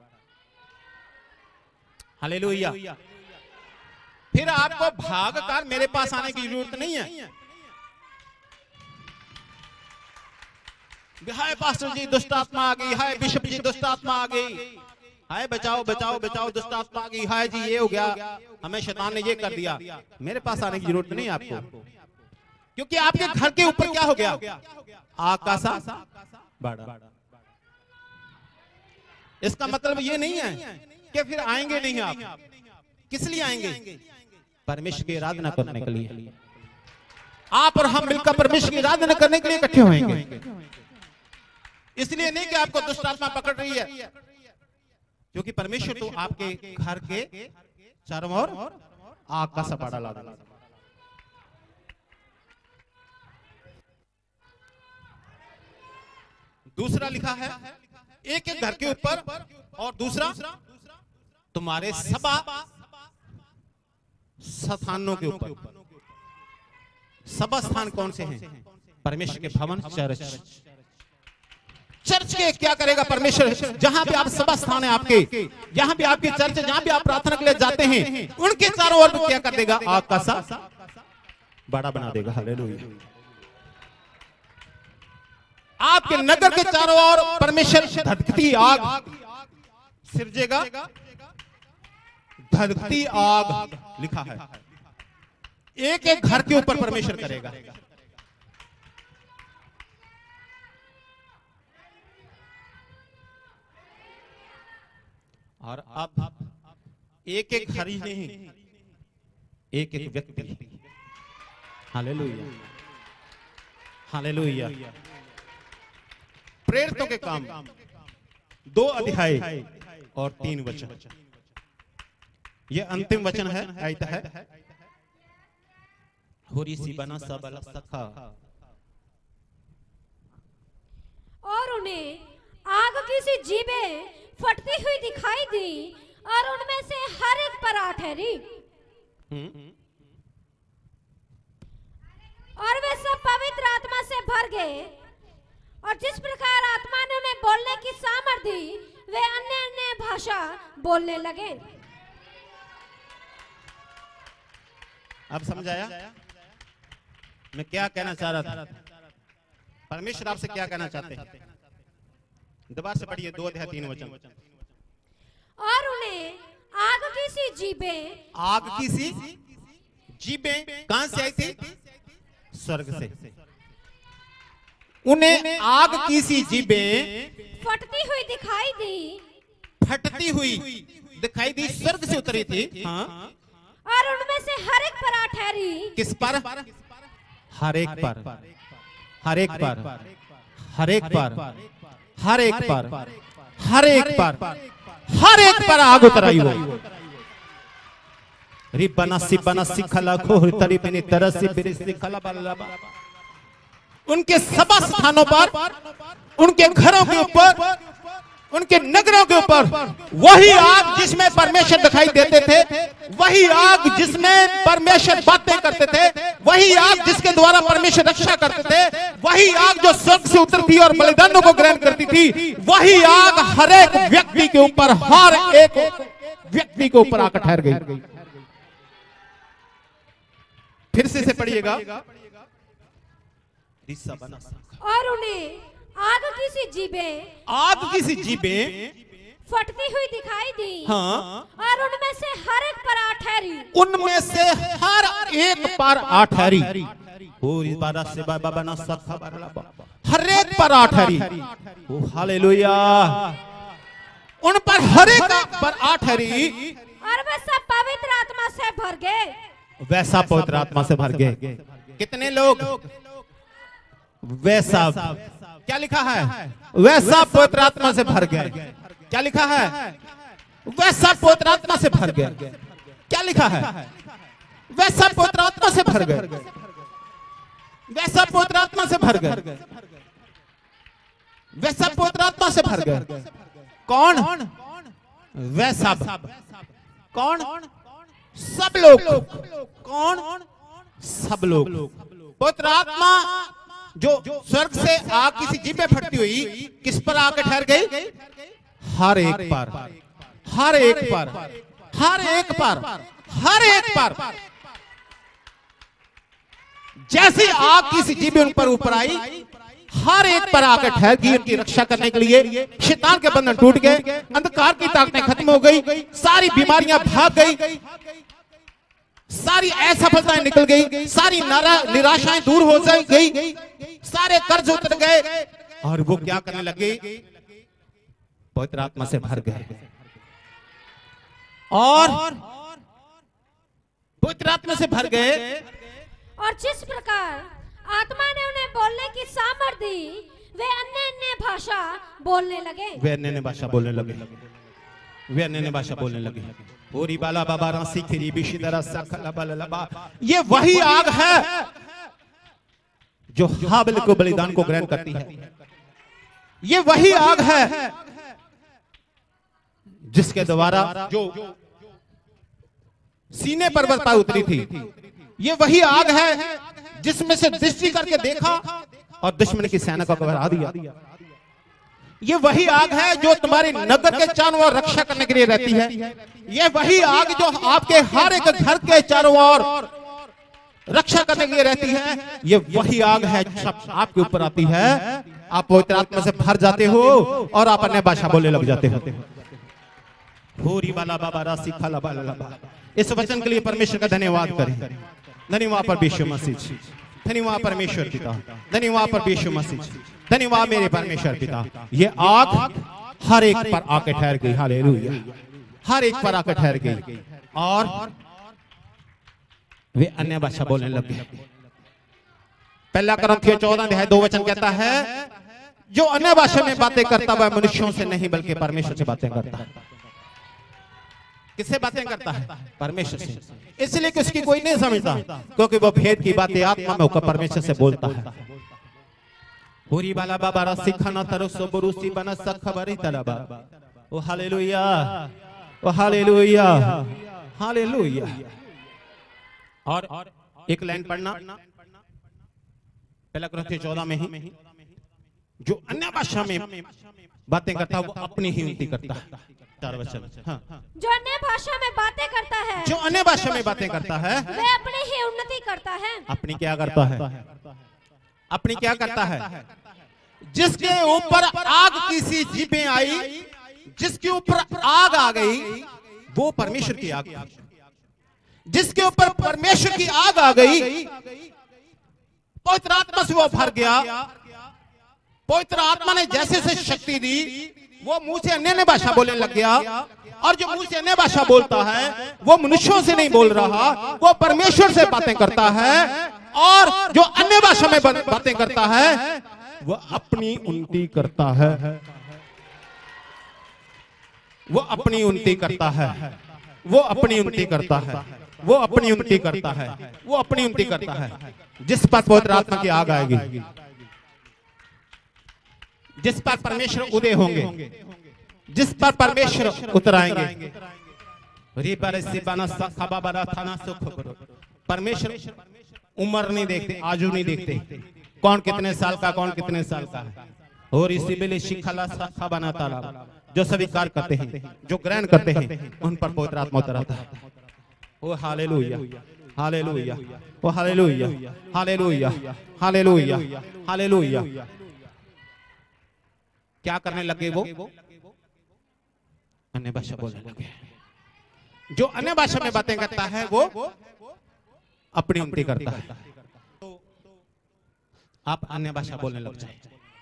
हालेलुया। फिर आपको भाग कर मेरे पास आने की जरूरत नहीं है। हाय पास्टर जी दुष्ट आत्मा आ गई, हाय बिशप जी दुष्ट आत्मा आ गई, हाय बचाओ बचाओ बचाओ दुष्ट आत्मा आ गई, हाय जी ये हो गया, हमें शैतान ने ये कर दिया। मेरे पास आने की जरूरत नहीं आपको, क्योंकि आपके घर के ऊपर क्या हो गया? आग का सा बड़ा। इसका मतलब ये नहीं है कि फिर आएंगे नहीं आप। किस लिए आएंगे? परमेश्वर की आराधना करने के लिए। आप और हम मिलकर परमेश्वर की आराधना करने के लिए इकट्ठे होंगे। इसलिए नहीं कि आपको दुष्ट आत्मा पकड़ रही है, क्योंकि परमेश्वर तो आपके घर के चारों ओर आग का सपाटा ला देगा। दूसरा लिखा है एक एक घर के ऊपर, और दूसरा तुम्हारे सभा स्थानों के ऊपर। सभा स्थान कौन से हैं? परमेश्वर के भवन, चर्च। चर्च के क्या करेगा परमेश्वर? जहां भी आप सभा स्थान है आपके, जहां भी आपकी चर्च, जहां भी आप प्रार्थना के लिए जाते हैं, उनके चारों ओर क्या कर देगा? आग का सा बड़ा बना देगा। हालेलुया। आपके नगर के चारों ओर परमेश्वर धधकती आग सिरजेगा। धधकती आग लिखा है, एक एक घर के ऊपर परमेश्वर करेगा। और अब एक एक घर ही नहीं, एक एक व्यक्ति। Hallelujah hallelujah. प्रेरितों के काम दो अध्याय और तीन वचन, ये अंतिम वचन है। आयत है, होरी सी बना सबल सखा, और उन्हें आग की सी जीभें फटती हुई दिखाई दी, और उनमें से हर एक पर आ ठहरी, और वे सब पवित्र आत्मा से भर गए, और जिस प्रकार आत्मा ने उन्हें बोलने की सामर्थ दी, वे अन्य अन्य भाषा बोलने लगे। अब समझाया मैं क्या कहना चाह रहा था? परमेश्वर आपसे क्या कहना चाहते हैं? दोबारा से पढ़िए, दो अध्याय तीन वचन। और उन्हें आग की सी जीभें, आग की सी जीभें कहां से आई थी? स्वर्ग से। उन्हें आग की सी जीभें फटती हुई दिखाई दी, फटती हुई दिखाई दी, स्वर्ग से उतरी थी। हाँ। और उनमें से हर एक पर आ ठहरी। किस पर? हर एक पर, हर एक पर, हर एक पर, हर एक पर, हर एक पर, हर एक पर आग उतराई वो। रिबना सिबना सिखला खोर तरी बिनी तरसी बिनी सिखला बल्लबा। उनके सभा स्थानों पर, उनके घरों के ऊपर उनके नगरों के ऊपर वही आग जिसमें परमेश्वर दिखाई देते थे, वही आग जिसमें परमेश्वर बातें करते थे, वही आग जिसके द्वारा परमेश्वर रक्षा करते थे, वही आग जो स्वर्ग से उतरती और बलिदानों को ग्रहण करती थी, वही आग हर एक व्यक्ति के ऊपर, हर एक व्यक्ति के ऊपर आकर ठहर गई। फिर से, से पढ़िएगा। और उन्हें आग की सी जीभें आग की सी जीभें फटती हुई दिखाई दी। हाँ। और उनमें से हर एक पर आ ठहरी। उनमें से हर एक पर आ ठहरी। हर एक पर आ ठहरी। हालेलुया। उन पर हर एक पर आ ठहरी। और वे सब पवित्र आत्मा से भर गए। वैसा पवित्र आत्मा से भर गए। कितने लोग? वैसा, क्या लिखा है? वैसा पवित्र आत्मा से भर गए। क्या लिखा है? वैसा पवित्र आत्मा से भर गए। क्या लिखा है? वैसा पवित्र आत्मा से भर गए। वैसा पवित्र आत्मा से भर गए। वैसा पवित्र आत्मा से भर गए। कौन? वैसा कौन? सब लोग। कौन? सब लोग। पवित्र आत्मा जो स्वर्ग से आग की सी जीभें फटती हुई किस पर आकर ठहर गई? हर एक पर, हर एक पर, हर एक पर, हर एक पर। जैसे आग की सी जीभें उन पर ऊपर आई, हर एक पर आकर ठहर गई। उनकी रक्षा करने के लिए शैतान के बंधन टूट गए, अंधकार की ताकतें खत्म हो गई, सारी बीमारियां भाग गई, सारी असफलताएं निकल गई, सारी निराशाएं दूर हो गई, सारे कर्ज उतर गए। और वो क्या करने लगे? पवित्र आत्मा से भर गए। और पवित्र आत्मा से भर गए। और जिस प्रकार आत्मा ने उन्हें बोलने की सामर्थ दी, वे अन्य अन्य भाषा बोलने लगे। वे अन्य अन्य भाषा बोलने लगे। वे अन्य अन्य भाषा बोलने लगे। पूरी बाला बाबा रासी खिरी बिशिदरा सखला बललबा। ये वही आग है जो हाबिल को बलिदान को ग्रहण करती है। ये वही आग है जिसके द्वारा जो सीने पर्वत पर उतरी थी। ये वही आग है जिसमें से दृष्टि करके देखा और दुश्मन की सेना को घबरा दिया। ये वही आग है जो तुम्हारी नगर के चारों ओर रक्षा करने के लिए रहती है। ये वही आग जो आपके हर एक घर के चारों ओर रक्षा करने के लिए रहती है। ये वही आग है जब आपके ऊपर आती है, आप पवित्र आत्मा से भर जाते हो और आप अन्य भाषा बोलने लग जाते हो। भूरी वाला बाबा राशि खाला बाला। इस वचन के लिए परमेश्वर का धन्यवाद करें। धन्यवाद पर यीशु मसीह, धन्यवाद परमेश्वर पिता, धन्यवाद पर यीशु मसीह, धन्यवाद मेरे परमेश्वर पिता। ये आग हर एक पर आकर ठहर गई। हालेलुया। हर एक पर आकर ठहर गई और वे अन्य भाषा बोलने लगे। पहला कुरिन्थियों चौदह अध्याय दो वचन कहता है, जो अन्य भाषा में बातें करता वह मनुष्यों से नहीं बल्कि परमेश्वर से बातें करता है। किससे बातें करता है? परमेश्वर से। इसलिए कि उसकी कोई नहीं समझता, क्योंकि वो भेद की बातें आत्मा में होकर परमेश्वर से बोलता है। पूरी बाला बाबा रसी खाना तरसो बुरुसी बना सब खबरी तरबा। ओ हालेलुया, ओ हालेलुया, हालेलुया। और एक लाइन पढ़ना पहला कुरिन्थियों चौदह में ही, जो अन्य भाषा में बातें करता है वो अपनी ही उन्नति करता है। चार वचन। हाँ। जो अन्य भाषा में बातें करता है, जो अन्य भाषा में बातें करता है, वह अपनी ही उन्नति करता है। अपनी क्या करता है? अपनी क्या करता है? जिसके ऊपर आग की सी जीभें आई, जिसके ऊपर आग आ गई, वो परमेश्वर की आग। जिसके ऊपर परमेश्वर की आग आ गई, पवित्र आत्मा से वो भर गया। पवित्र आत्मा ने जैसे से शक्ति दी, वो मुंह से अन्य भाषा बोलने लग गया। और जो मुंह से अन्य भाषा बोलता है वो मनुष्यों से नहीं बोल रहा, वो परमेश्वर से बातें करता है। और जो अन्य भाषा में बातें करता है वो अपनी उन्नति करता है। वो अपनी उन्नति करता है। वो अपनी उन्नति करता है। वो अपनी उन्नति करता है। वो अपनी उन्नति करता है। जिस पर पवित्र आत्मा की आग आएगी, जिस पर परमेश्वर उदय होंगे, जिस पर परमेश्वर उतर आएंगे। परमेश्वर उम्र नहीं देखते, आजू नहीं देखते, कौन कितने साल का कौन कितने साल का है। और इसी बेले शिखला शाखा बनाता जो स्वीकार करते हैं, जो ग्रहण करते हैं, उन पर पवित्र आत्मा उतर आता है। ओ हालेलुया, हालेलुया, ओ हालेलुया, हालेलुया, हालेलुया, हालेलुया। क्या करने लगे वो? अन्य भाषा बोलने लगे। जो अन्य भाषा में बातें करता है वो अपनी उन्नति करता है। तो आप अन्य भाषा बोलने लग जाए,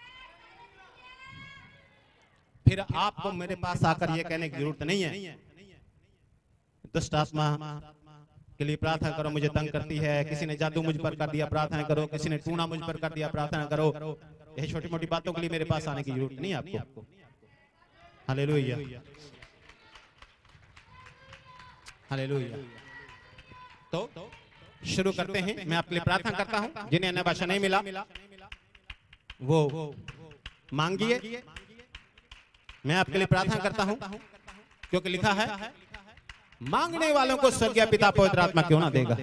फिर आपको मेरे पास आकर ये कहने की जरूरत नहीं है दुष्ट आत्मा के लिए प्रार्थना करो, मुझे तंग करती है, किसी ने जादू मुझ पर कर दिया प्रार्थना करो, किसी ने टूना मुझ पर कर दिया प्रार्थना करो। ये छोटी मोटी बातों के लिए मेरे पास आने की जरूरत नहीं है आपको। Hallelujah, hallelujah. तो शुरू करते हैं। मैं आपके लिए प्रार्थना करता हूं। जिन्हें अन्य भाषा नहीं मिला वो मांगिए। मैं आपके लिए प्रार्थना करता हूं क्योंकि लिखा है मांगने वालों को स्वर्गीय पिता पवित्र आत्मा क्यों ना देगा।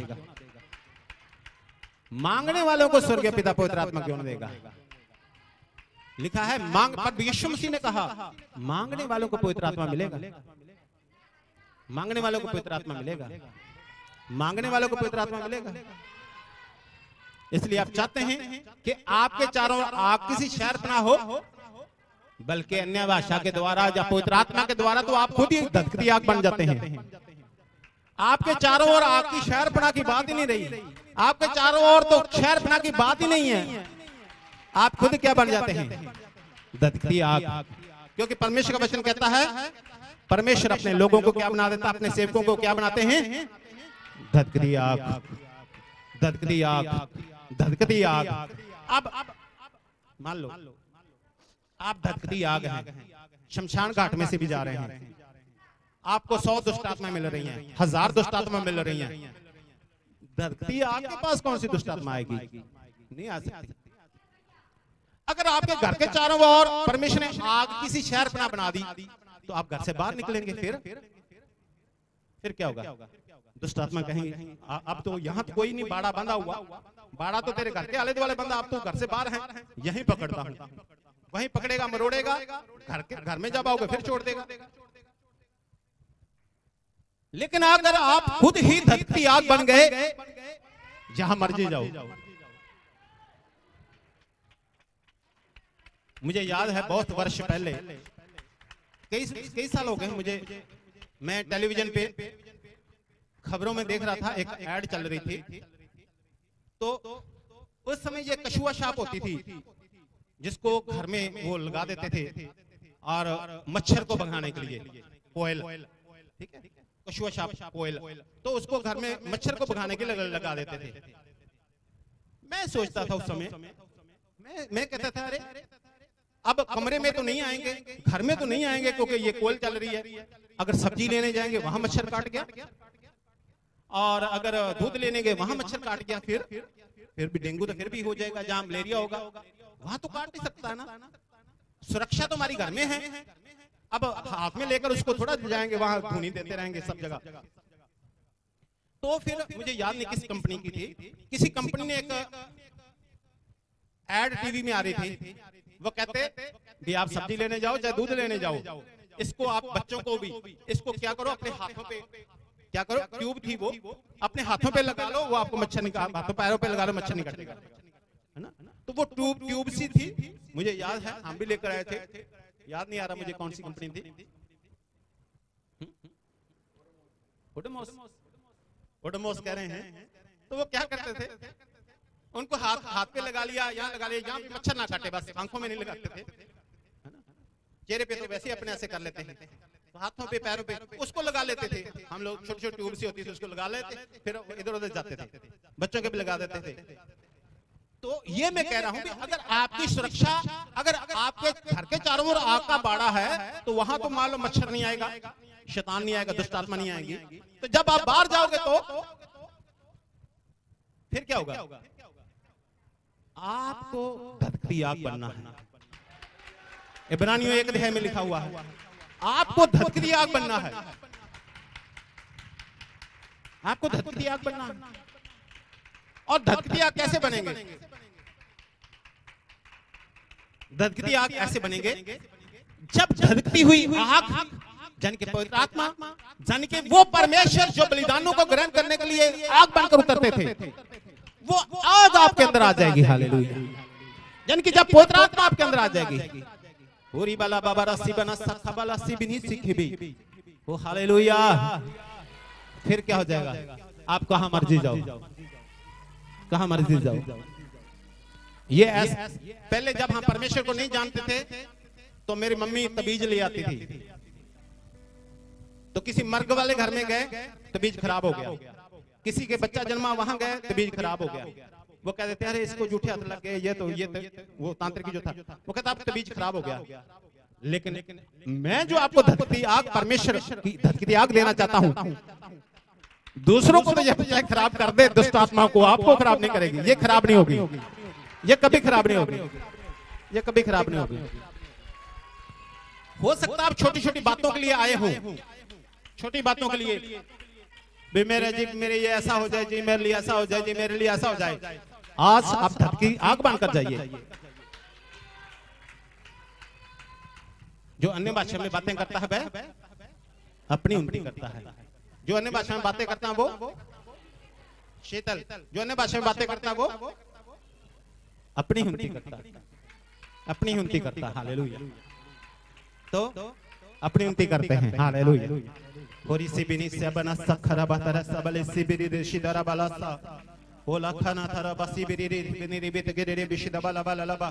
मांगने वालों को स्वर्गीय पिता पवित्र आत्मा क्यों ना देगा। लिखा है मांग, पर यीशु मसीह ने कहा मांगने वालों को पवित्र आत्मा मिलेगा, मांगने वालों को पवित्र आत्मा मिलेगा, मांगने वालों को पवित्र आत्मा मिलेगा। इसलिए आप चाहते हैं कि आपके चारों ओर आग किसी शहर पर ना हो, बल्कि अन्य भाषा के द्वारा या पवित्र आत्मा के द्वारा तो आप खुद ही धधकती आग बन जाते हैं। आपके चारों ओर आग की शहरपना की बात ही नहीं रही, आपके चारों ओर तो शहरपना की बात ही नहीं है। आप खुद क्या बन जाते हैं? धधकती आग। क्योंकि परमेश्वर का वचन कहता है परमेश्वर अपने लोगों को क्या बना देता है, अपने सेवकों को क्या बनाते हैं? धधकती आग, धधकती आग, धधकती आग। अब मान लो आप धधकती आग हैं, शमशान घाट में से भी जा रहे हैं, आपको सौ दुष्ट आत्मा मिल रही हैं, हजार दुष्ट आत्मा मिल रही हैं। धधकती आग के पास कौन सी दुष्ट आत्मा आएगी? नहीं आ सकती। अगर आपके घर के चारों ओर परमेश्वर ने आग किसी शहर पर बना दी तो आप घर से बाहर निकलेंगे, फिर फिर क्या होगा? दुष्ट आत्मा कहेंगे अब तो यहाँ तो कोई नहीं, बाड़ा बंधा हुआ, बाड़ा तो तेरे घर के आले दुआले बंधा, अब तो घर से बाहर है, यहीं पकड़ता हूं। वहीं पकड़ेगा, मरोड़ेगा, घर के घर में जब आओगे फिर छोड़ देगा। लेकिन अगर आप खुद ही धधकती आग बन गए, जहां मर्जी जाओ। मुझे याद है बहुत वर्ष पहले, कई कई साल हो गए मुझे, मैं टेलीविजन पे खबरों में देख रहा था, एक एड चल रही थी। तो उस समय ये कछुआ सांप होती थी जिसको घर में वो लगा देते थे और मच्छर को भगाने के लिए कोयल, ठीक है, कछुआ सांप कोयल, तो उसको घर में मच्छर को भगाने के लिए लगा देते थे। मैं सोचता था उस समय, मैं मैं कहता था अरे अब कमरे में तो नहीं आएंगे, घर में तो नहीं आएंगे क्योंकि ये कोयल चल रही है। अगर सब्जी लेने जाएंगे वहां मच्छर काट गया, और अगर दूध लेने गए वहां मच्छर काट गया, फिर फिर भी डेंगू तो फिर भी हो जाएगा, जहां मलेरिया होगा वहां तो काट नहीं सकता ना। सुरक्षा तो हमारी घर में है, अब हाथ में लेकर उसको थोड़ा जाएंगे, वहां धुनी देते रहेंगे सब जगह। तो फिर मुझे याद नहीं किस कंपनी की थी, किसी कंपनी ने एक एड टीवी में आ रही थी, वो कहते भी आप सब्जी लेने जाओ चाहे दूध लेने जाओ, इसको आप बच्चों को भी इसको क्या करो, अपने हाथों पे क्या करो, ट्यूब थी वो, अपने हाथों पे लगा लो, वो आपको मच्छर निकाल, हाथों पैरों पे लगा लो, मच्छर नहीं काटेगा, है ना। तो वो ट्यूब ट्यूब सी थी, मुझे याद है हम भी लेकर आए थे, याद नहीं आ रहा मुझे कौन सी कंपनी थी। ओडोमोस, ओडोमोस कह रहे हैं। तो वो क्या करते थे, उनको हाथ हाथ पे लगा लिया, यहाँ लगा लिया, जहाँ भी मच्छर ना काटे, बस आंखों में नहीं लगाते थे, चेहरे पे तो वैसे ही अपने ऐसे कर लेते हैं, तो हाथों पे पैरों पे उसको लगा लेते थे हम लोग। छोटी छोटी ट्यूब सी होती थी उसको लगा लेते, फिर इधर उधर जाते थे, बच्चों के भी लगा देते थे। तो ये मैं कह रहा हूं कि अगर आपकी सुरक्षा, अगर आपके घर के चारों ओर आग का बाड़ा है तो वहां तो मान लो मच्छर नहीं आएगा, शैतान नहीं आएगा, दुष्ट आत्मा नहीं आएगी। तो जब आप बाहर जाओगे तो फिर क्या होगा? आपको धधकती आग बनना है। इब्रानियों एक अध्याय में लिखा हुआ है, आपको धधकती आग बनना है, आपको धधकती आग बनना है। और धधकती आग कैसे बनेंगे? धधकती आग ऐसे बनेंगे जब धधकती हुई आग जन के पवित्र आत्मा, जन के वो परमेश्वर जो बलिदानों को ग्रहण करने के लिए आग बनकर उतरते थे, वो आग आपके अंदर आ जाएगी। हालेलुया। जन की जब पवित्र आत्मा आपके अंदर आ जाएगी, पूरी बाला बाबा रस्सी बना सखा बाला सी भी नहीं सीखी भी वो। हालेलुया। फिर क्या हो जाएगा? आप कहां मर्जी जाओ, कहां मर्जी जाओ। ये ऐसा, पहले जब हम परमेश्वर को नहीं जानते थे तो मेरी मम्मी तबीज ले आती थी, तो किसी मर्ग वाले घर में गए तबीज खराब हो गया, किसी के बच्चा जन्मा वहां गए तबीज खराब हो गया। वो कहते थे अरे इसको जूठे हाथ लग गए, ये तो ये तो वो तांत्रिक जो था, वो कहता आप तबीज खराब हो गया। लेकिन मैं जो आपको धधकती आग, परमेश्वर की धधकती आग देना चाहता हूं, दूसरों को तो यह खराब कर दे, दुष्ट आत्मा को, आपको खराब नहीं करेगी। ये खराब नहीं होगी, ये कभी खराब नहीं होगी, ये कभी खराब नहीं होगी। हो सकता है आप छोटी छोटी बातों के लिए आए हो, छोटी बातों के लिए भी मेरे जी मेरे ये ऐसा हो जाए जी, मेरे लिए ऐसा हो जाए जी, मेरे लिए ऐसा हो जाए। आज आप धधकी आग बनकर जाइए। जो अन्य भाषा में बातें करता है वह अपनी उन्नति करता है। जो अन्य भाषा में बातें करता है वो शीतल, जो अन्य भाषा में बातें करता है वो अपनी उन्नति करता है, अपनी उन्नति करता है। हालेलुया। तो अपनी उन्नति करते हैं। हालेलुया। होरी सिबिनी से बना सखरा बतरा सबले सिबिरी ऋषिदरा बलासा ओ लखना थरा बसिबिरी रिबिनी रिबित गिरी बिशिदा बला बला लबा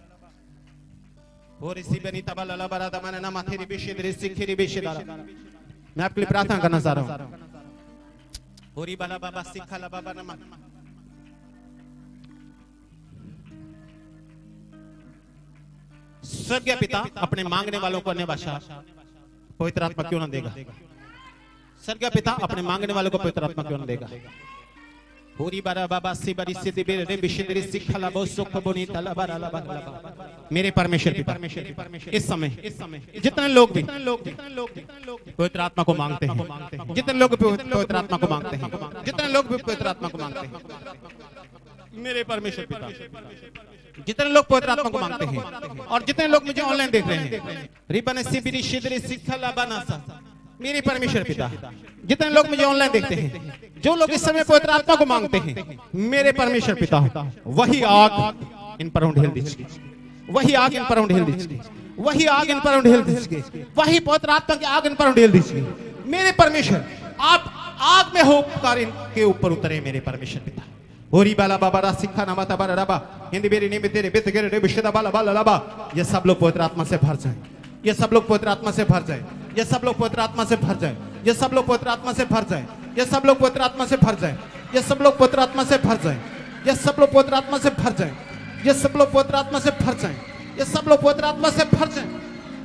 होरी सिबिनी तबला लबा राधा मन ना माथेरी बिशिदरी सिखिरी बिशिदारा। मैं आपके लिए प्रार्थना करना चाह रहा हूं। होरी बला बाबा सिखा ला बाबा नमा। स्वर्गीय पिता अपने मांगने वालों को अन्य भाषा पवित्र आत्मा क्यों ना देगा? स्वर्गीय पिता अपने मांगने वालों को पवित्र आत्मा क्यों ना देगा? होरी बारा बाबा सिबरी सिद्धि बेरे बिशिदरी सिखला बो सुख बोनी तला बारा ला बारा ला। मेरे परमेश्वर पिता, इस समय जितने लोग भी पवित्र आत्मा को मांगते हैं, जितने लोग पवित्र आत्मा को मांगते हैं, जितने लोग भी पवित्र आत्मा को मांगते हैं, मेरे परमेश्वर पिता, जितने लोग पवित्र आत्मा को मांगते हैं और जितने लोग मुझे ऑनलाइन देख रहे हैं, रिबन सिबिरी शिदरी सिखला बनासा, मेरे परमेश्वर पिता, जितने लोग मुझे ऑनलाइन देखते हैं, जो लोग इस समय पवित्र आत्मा को मांगते हैं, मेरे परमेश्वर पिता, वही आग इन पर ढेल दीजिए, वही आग इन पर ढेल दीजिए, वही आग इन पर ढेल दीजिए, वही पवित्र आत्मा की आग इन पर ढेल दीजिए। मेरे परमेश्वर, आप आग में होकर इनके ऊपर उतरे मेरे परमेश्वर पिता। होरी बाला बाबा रा सिखा नामा तबा रबा हिंदी बेरी निमित तेरे बित गेरे रे बिशदा बाला बाला लबा। ये सब लोग पवित्र आत्मा से भर जाएं, ये सब लोग पवित्र आत्मा से भर जाएं, ये सब लोग पवित्र आत्मा से भर जाएं, ये सब लोग पवित्र आत्मा से भर जाएं, ये सब लोग पवित्र आत्मा से भर जाएं, ये सब लोग पवित्र आत्मा से भर जाएं, ये सब लोग पवित्र आत्मा से भर जाएं, ये सब लोग पवित्र आत्मा से भर जाएं, ये सब लोग पवित्र आत्मा से भर जाएं।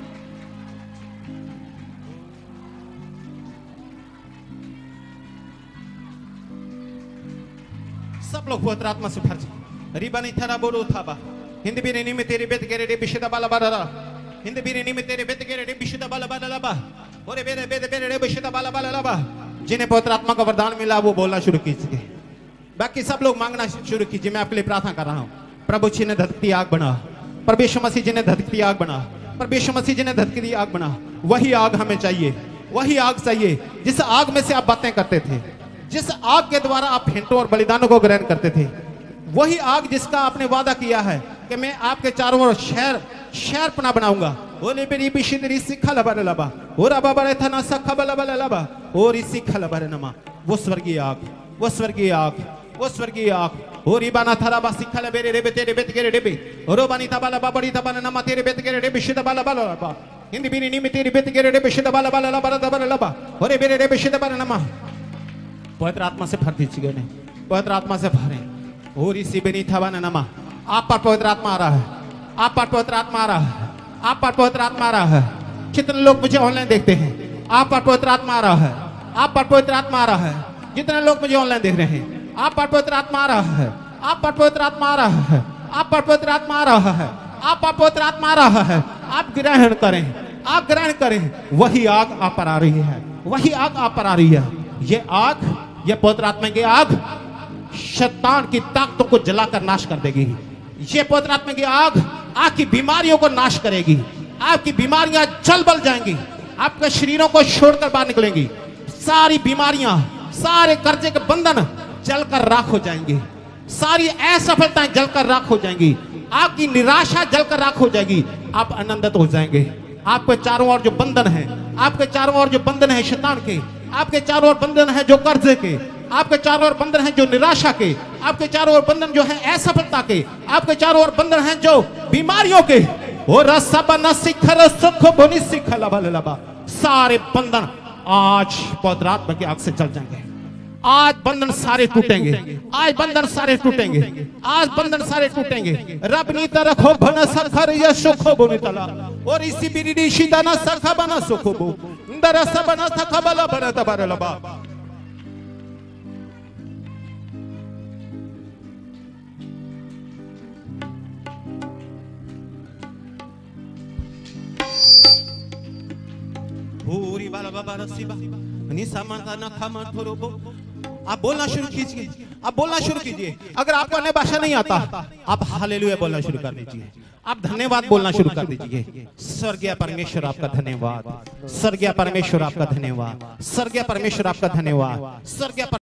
सब लोग पवित्र आत्मा से भर जाएं। रिबनी थरा बोलो थाबा हिंदी भी नहीं में तेरे बेत गेरे रे बिशदा बाला बाला हिंदी भी नहीं में तेरे बेत गेरे रे बिशदा बाला बाला लबा ओरे बेरे बेत बेरे रे बिशदा बाला बाला लबा। जिन्हें पवित्र आत्मा का वरदान मिला वो बोलना शुरू कीजिए, बाकी सब लोग मांगना शुरू कीजिए। मैं आपके लिए प्रार्थना कर रहा हूं। प्रभु जी ने धधकती आग बना, परमेश्वर मसीह जी ने धधकती आग बना, परमेश्वर मसीह जी ने धधकती आग बना। वही आग हमें चाहिए, वही आग चाहिए जिस आग में से आप बातें करते थे, जिस आग के द्वारा आप हिंटों और बलिदानों को ग्रहण करते थे, वही आग जिसका आपने वादा किया है कि मैं आपके चारों ओर शहर शहर पना बनाऊंगा। ओले बेरी बिशिदरी सिखा लबा लबा ओरा बाबा रे थना सखा बला बला लबा और इसी खला बरे नमा। वो स्वर्गीय आग, वो स्वर्गीय आग, वो स्वर्गीय आग। ओरी बाना थरा बा सिखा ले बेरे रे तेरे बेत के रे डेबे ओरो बानी तबला बाबड़ी तबला नमा तेरे बेत के रे डेबे शिद बला बला लबा हिंदी बिनी नी में तेरे बेत के रे डेबे शिद बला बला लबा दबला लबा ओरे बेरे रे शिद बला नमा। पवित्र आत्मा से भर दीजिए, पवित्र आत्मा से भरे। और इसी बेनी था नमा, आप पर पवित्र आत्मा आ रहा है, आप पर पवित्र आत्मा आ रहा है, आप पर पवित्र आत्मा आ रहा है। जितने लोग मुझे ऑनलाइन देखते हैं, आप पर पवित्र आत्मा आ रहा है, आप पर पवित्र आत्मा आ रहा है। जितने लोग मुझे ऑनलाइन देख रहे हैं, आप पर पवित्र आत्मा आ रहा है, आप पर पवित्र आत्मा आ रहा है, आप पर पवित्र आत्मा आ रहा है, आप पर पवित्र आत्मा आ रहा है। आप ग्रहण करें, आप ग्रहण करें, वही आग आप पर आ रही है, वही आग आप पर आ रही है। ये आग, ये पवित्र आत्मा की आग शैतान की ताकतों को जलाकर नाश कर देगी। ये पवित्र आत्मा की आग आपकी बीमारियों को नाश करेगी। आपकी बीमारियां जल बल जाएंगी, आपके शरीरों को छोड़कर बाहर निकलेंगी। सारी बीमारियां, सारे कर्जे के बंधन जलकर राख हो जाएंगे, सारी असफलताएं जलकर राख हो जाएंगी, आपकी निराशा जलकर राख हो जाएगी। आप आनंदित हो जाएंगे। आपके चारों ओर जो बंधन है, आपके चारों ओर जो बंधन है शैतान के, आपके चारों ओर बंधन है जो कर्जे के, आपके चारों ओर बंधन है जो निराशा के, आपके चारों ओर बंधन जो है असफलता के, आपके चारों ओर बंधन है जो बीमारियों के, वो रसबन शिखर सुख बुनि शिखर लबा लबा, सारे बंधन आज पवित्र आत्मा की आग से जल जाएंगे। आज बंधन सारे टूटेंगे, आज बंधन सारे टूटेंगे, आज बंधन सारे टूटेंगे। रब नी तरखो भन सखर या सुखो बुनि तला और इसी बिरिडी शिदाना सखा बना सुखो बो दरस बना सखा बला बना तबार लबा। पूरी बाला बाबा रसीबा आप बोलना शुरू कीजिए, आप बोलना शुरू कीजिए। अगर आपको अन्य भाषा नहीं आता, आप हालेलुया बोलना शुरू कर दीजिए, आप धन्यवाद बोलना शुरू कर दीजिए। स्वर्गीय परमेश्वर आपका धन्यवाद, स्वर्गीय परमेश्वर आपका धन्यवाद, स्वर्गीय परमेश्वर आपका धन्यवाद, स्वर्गीय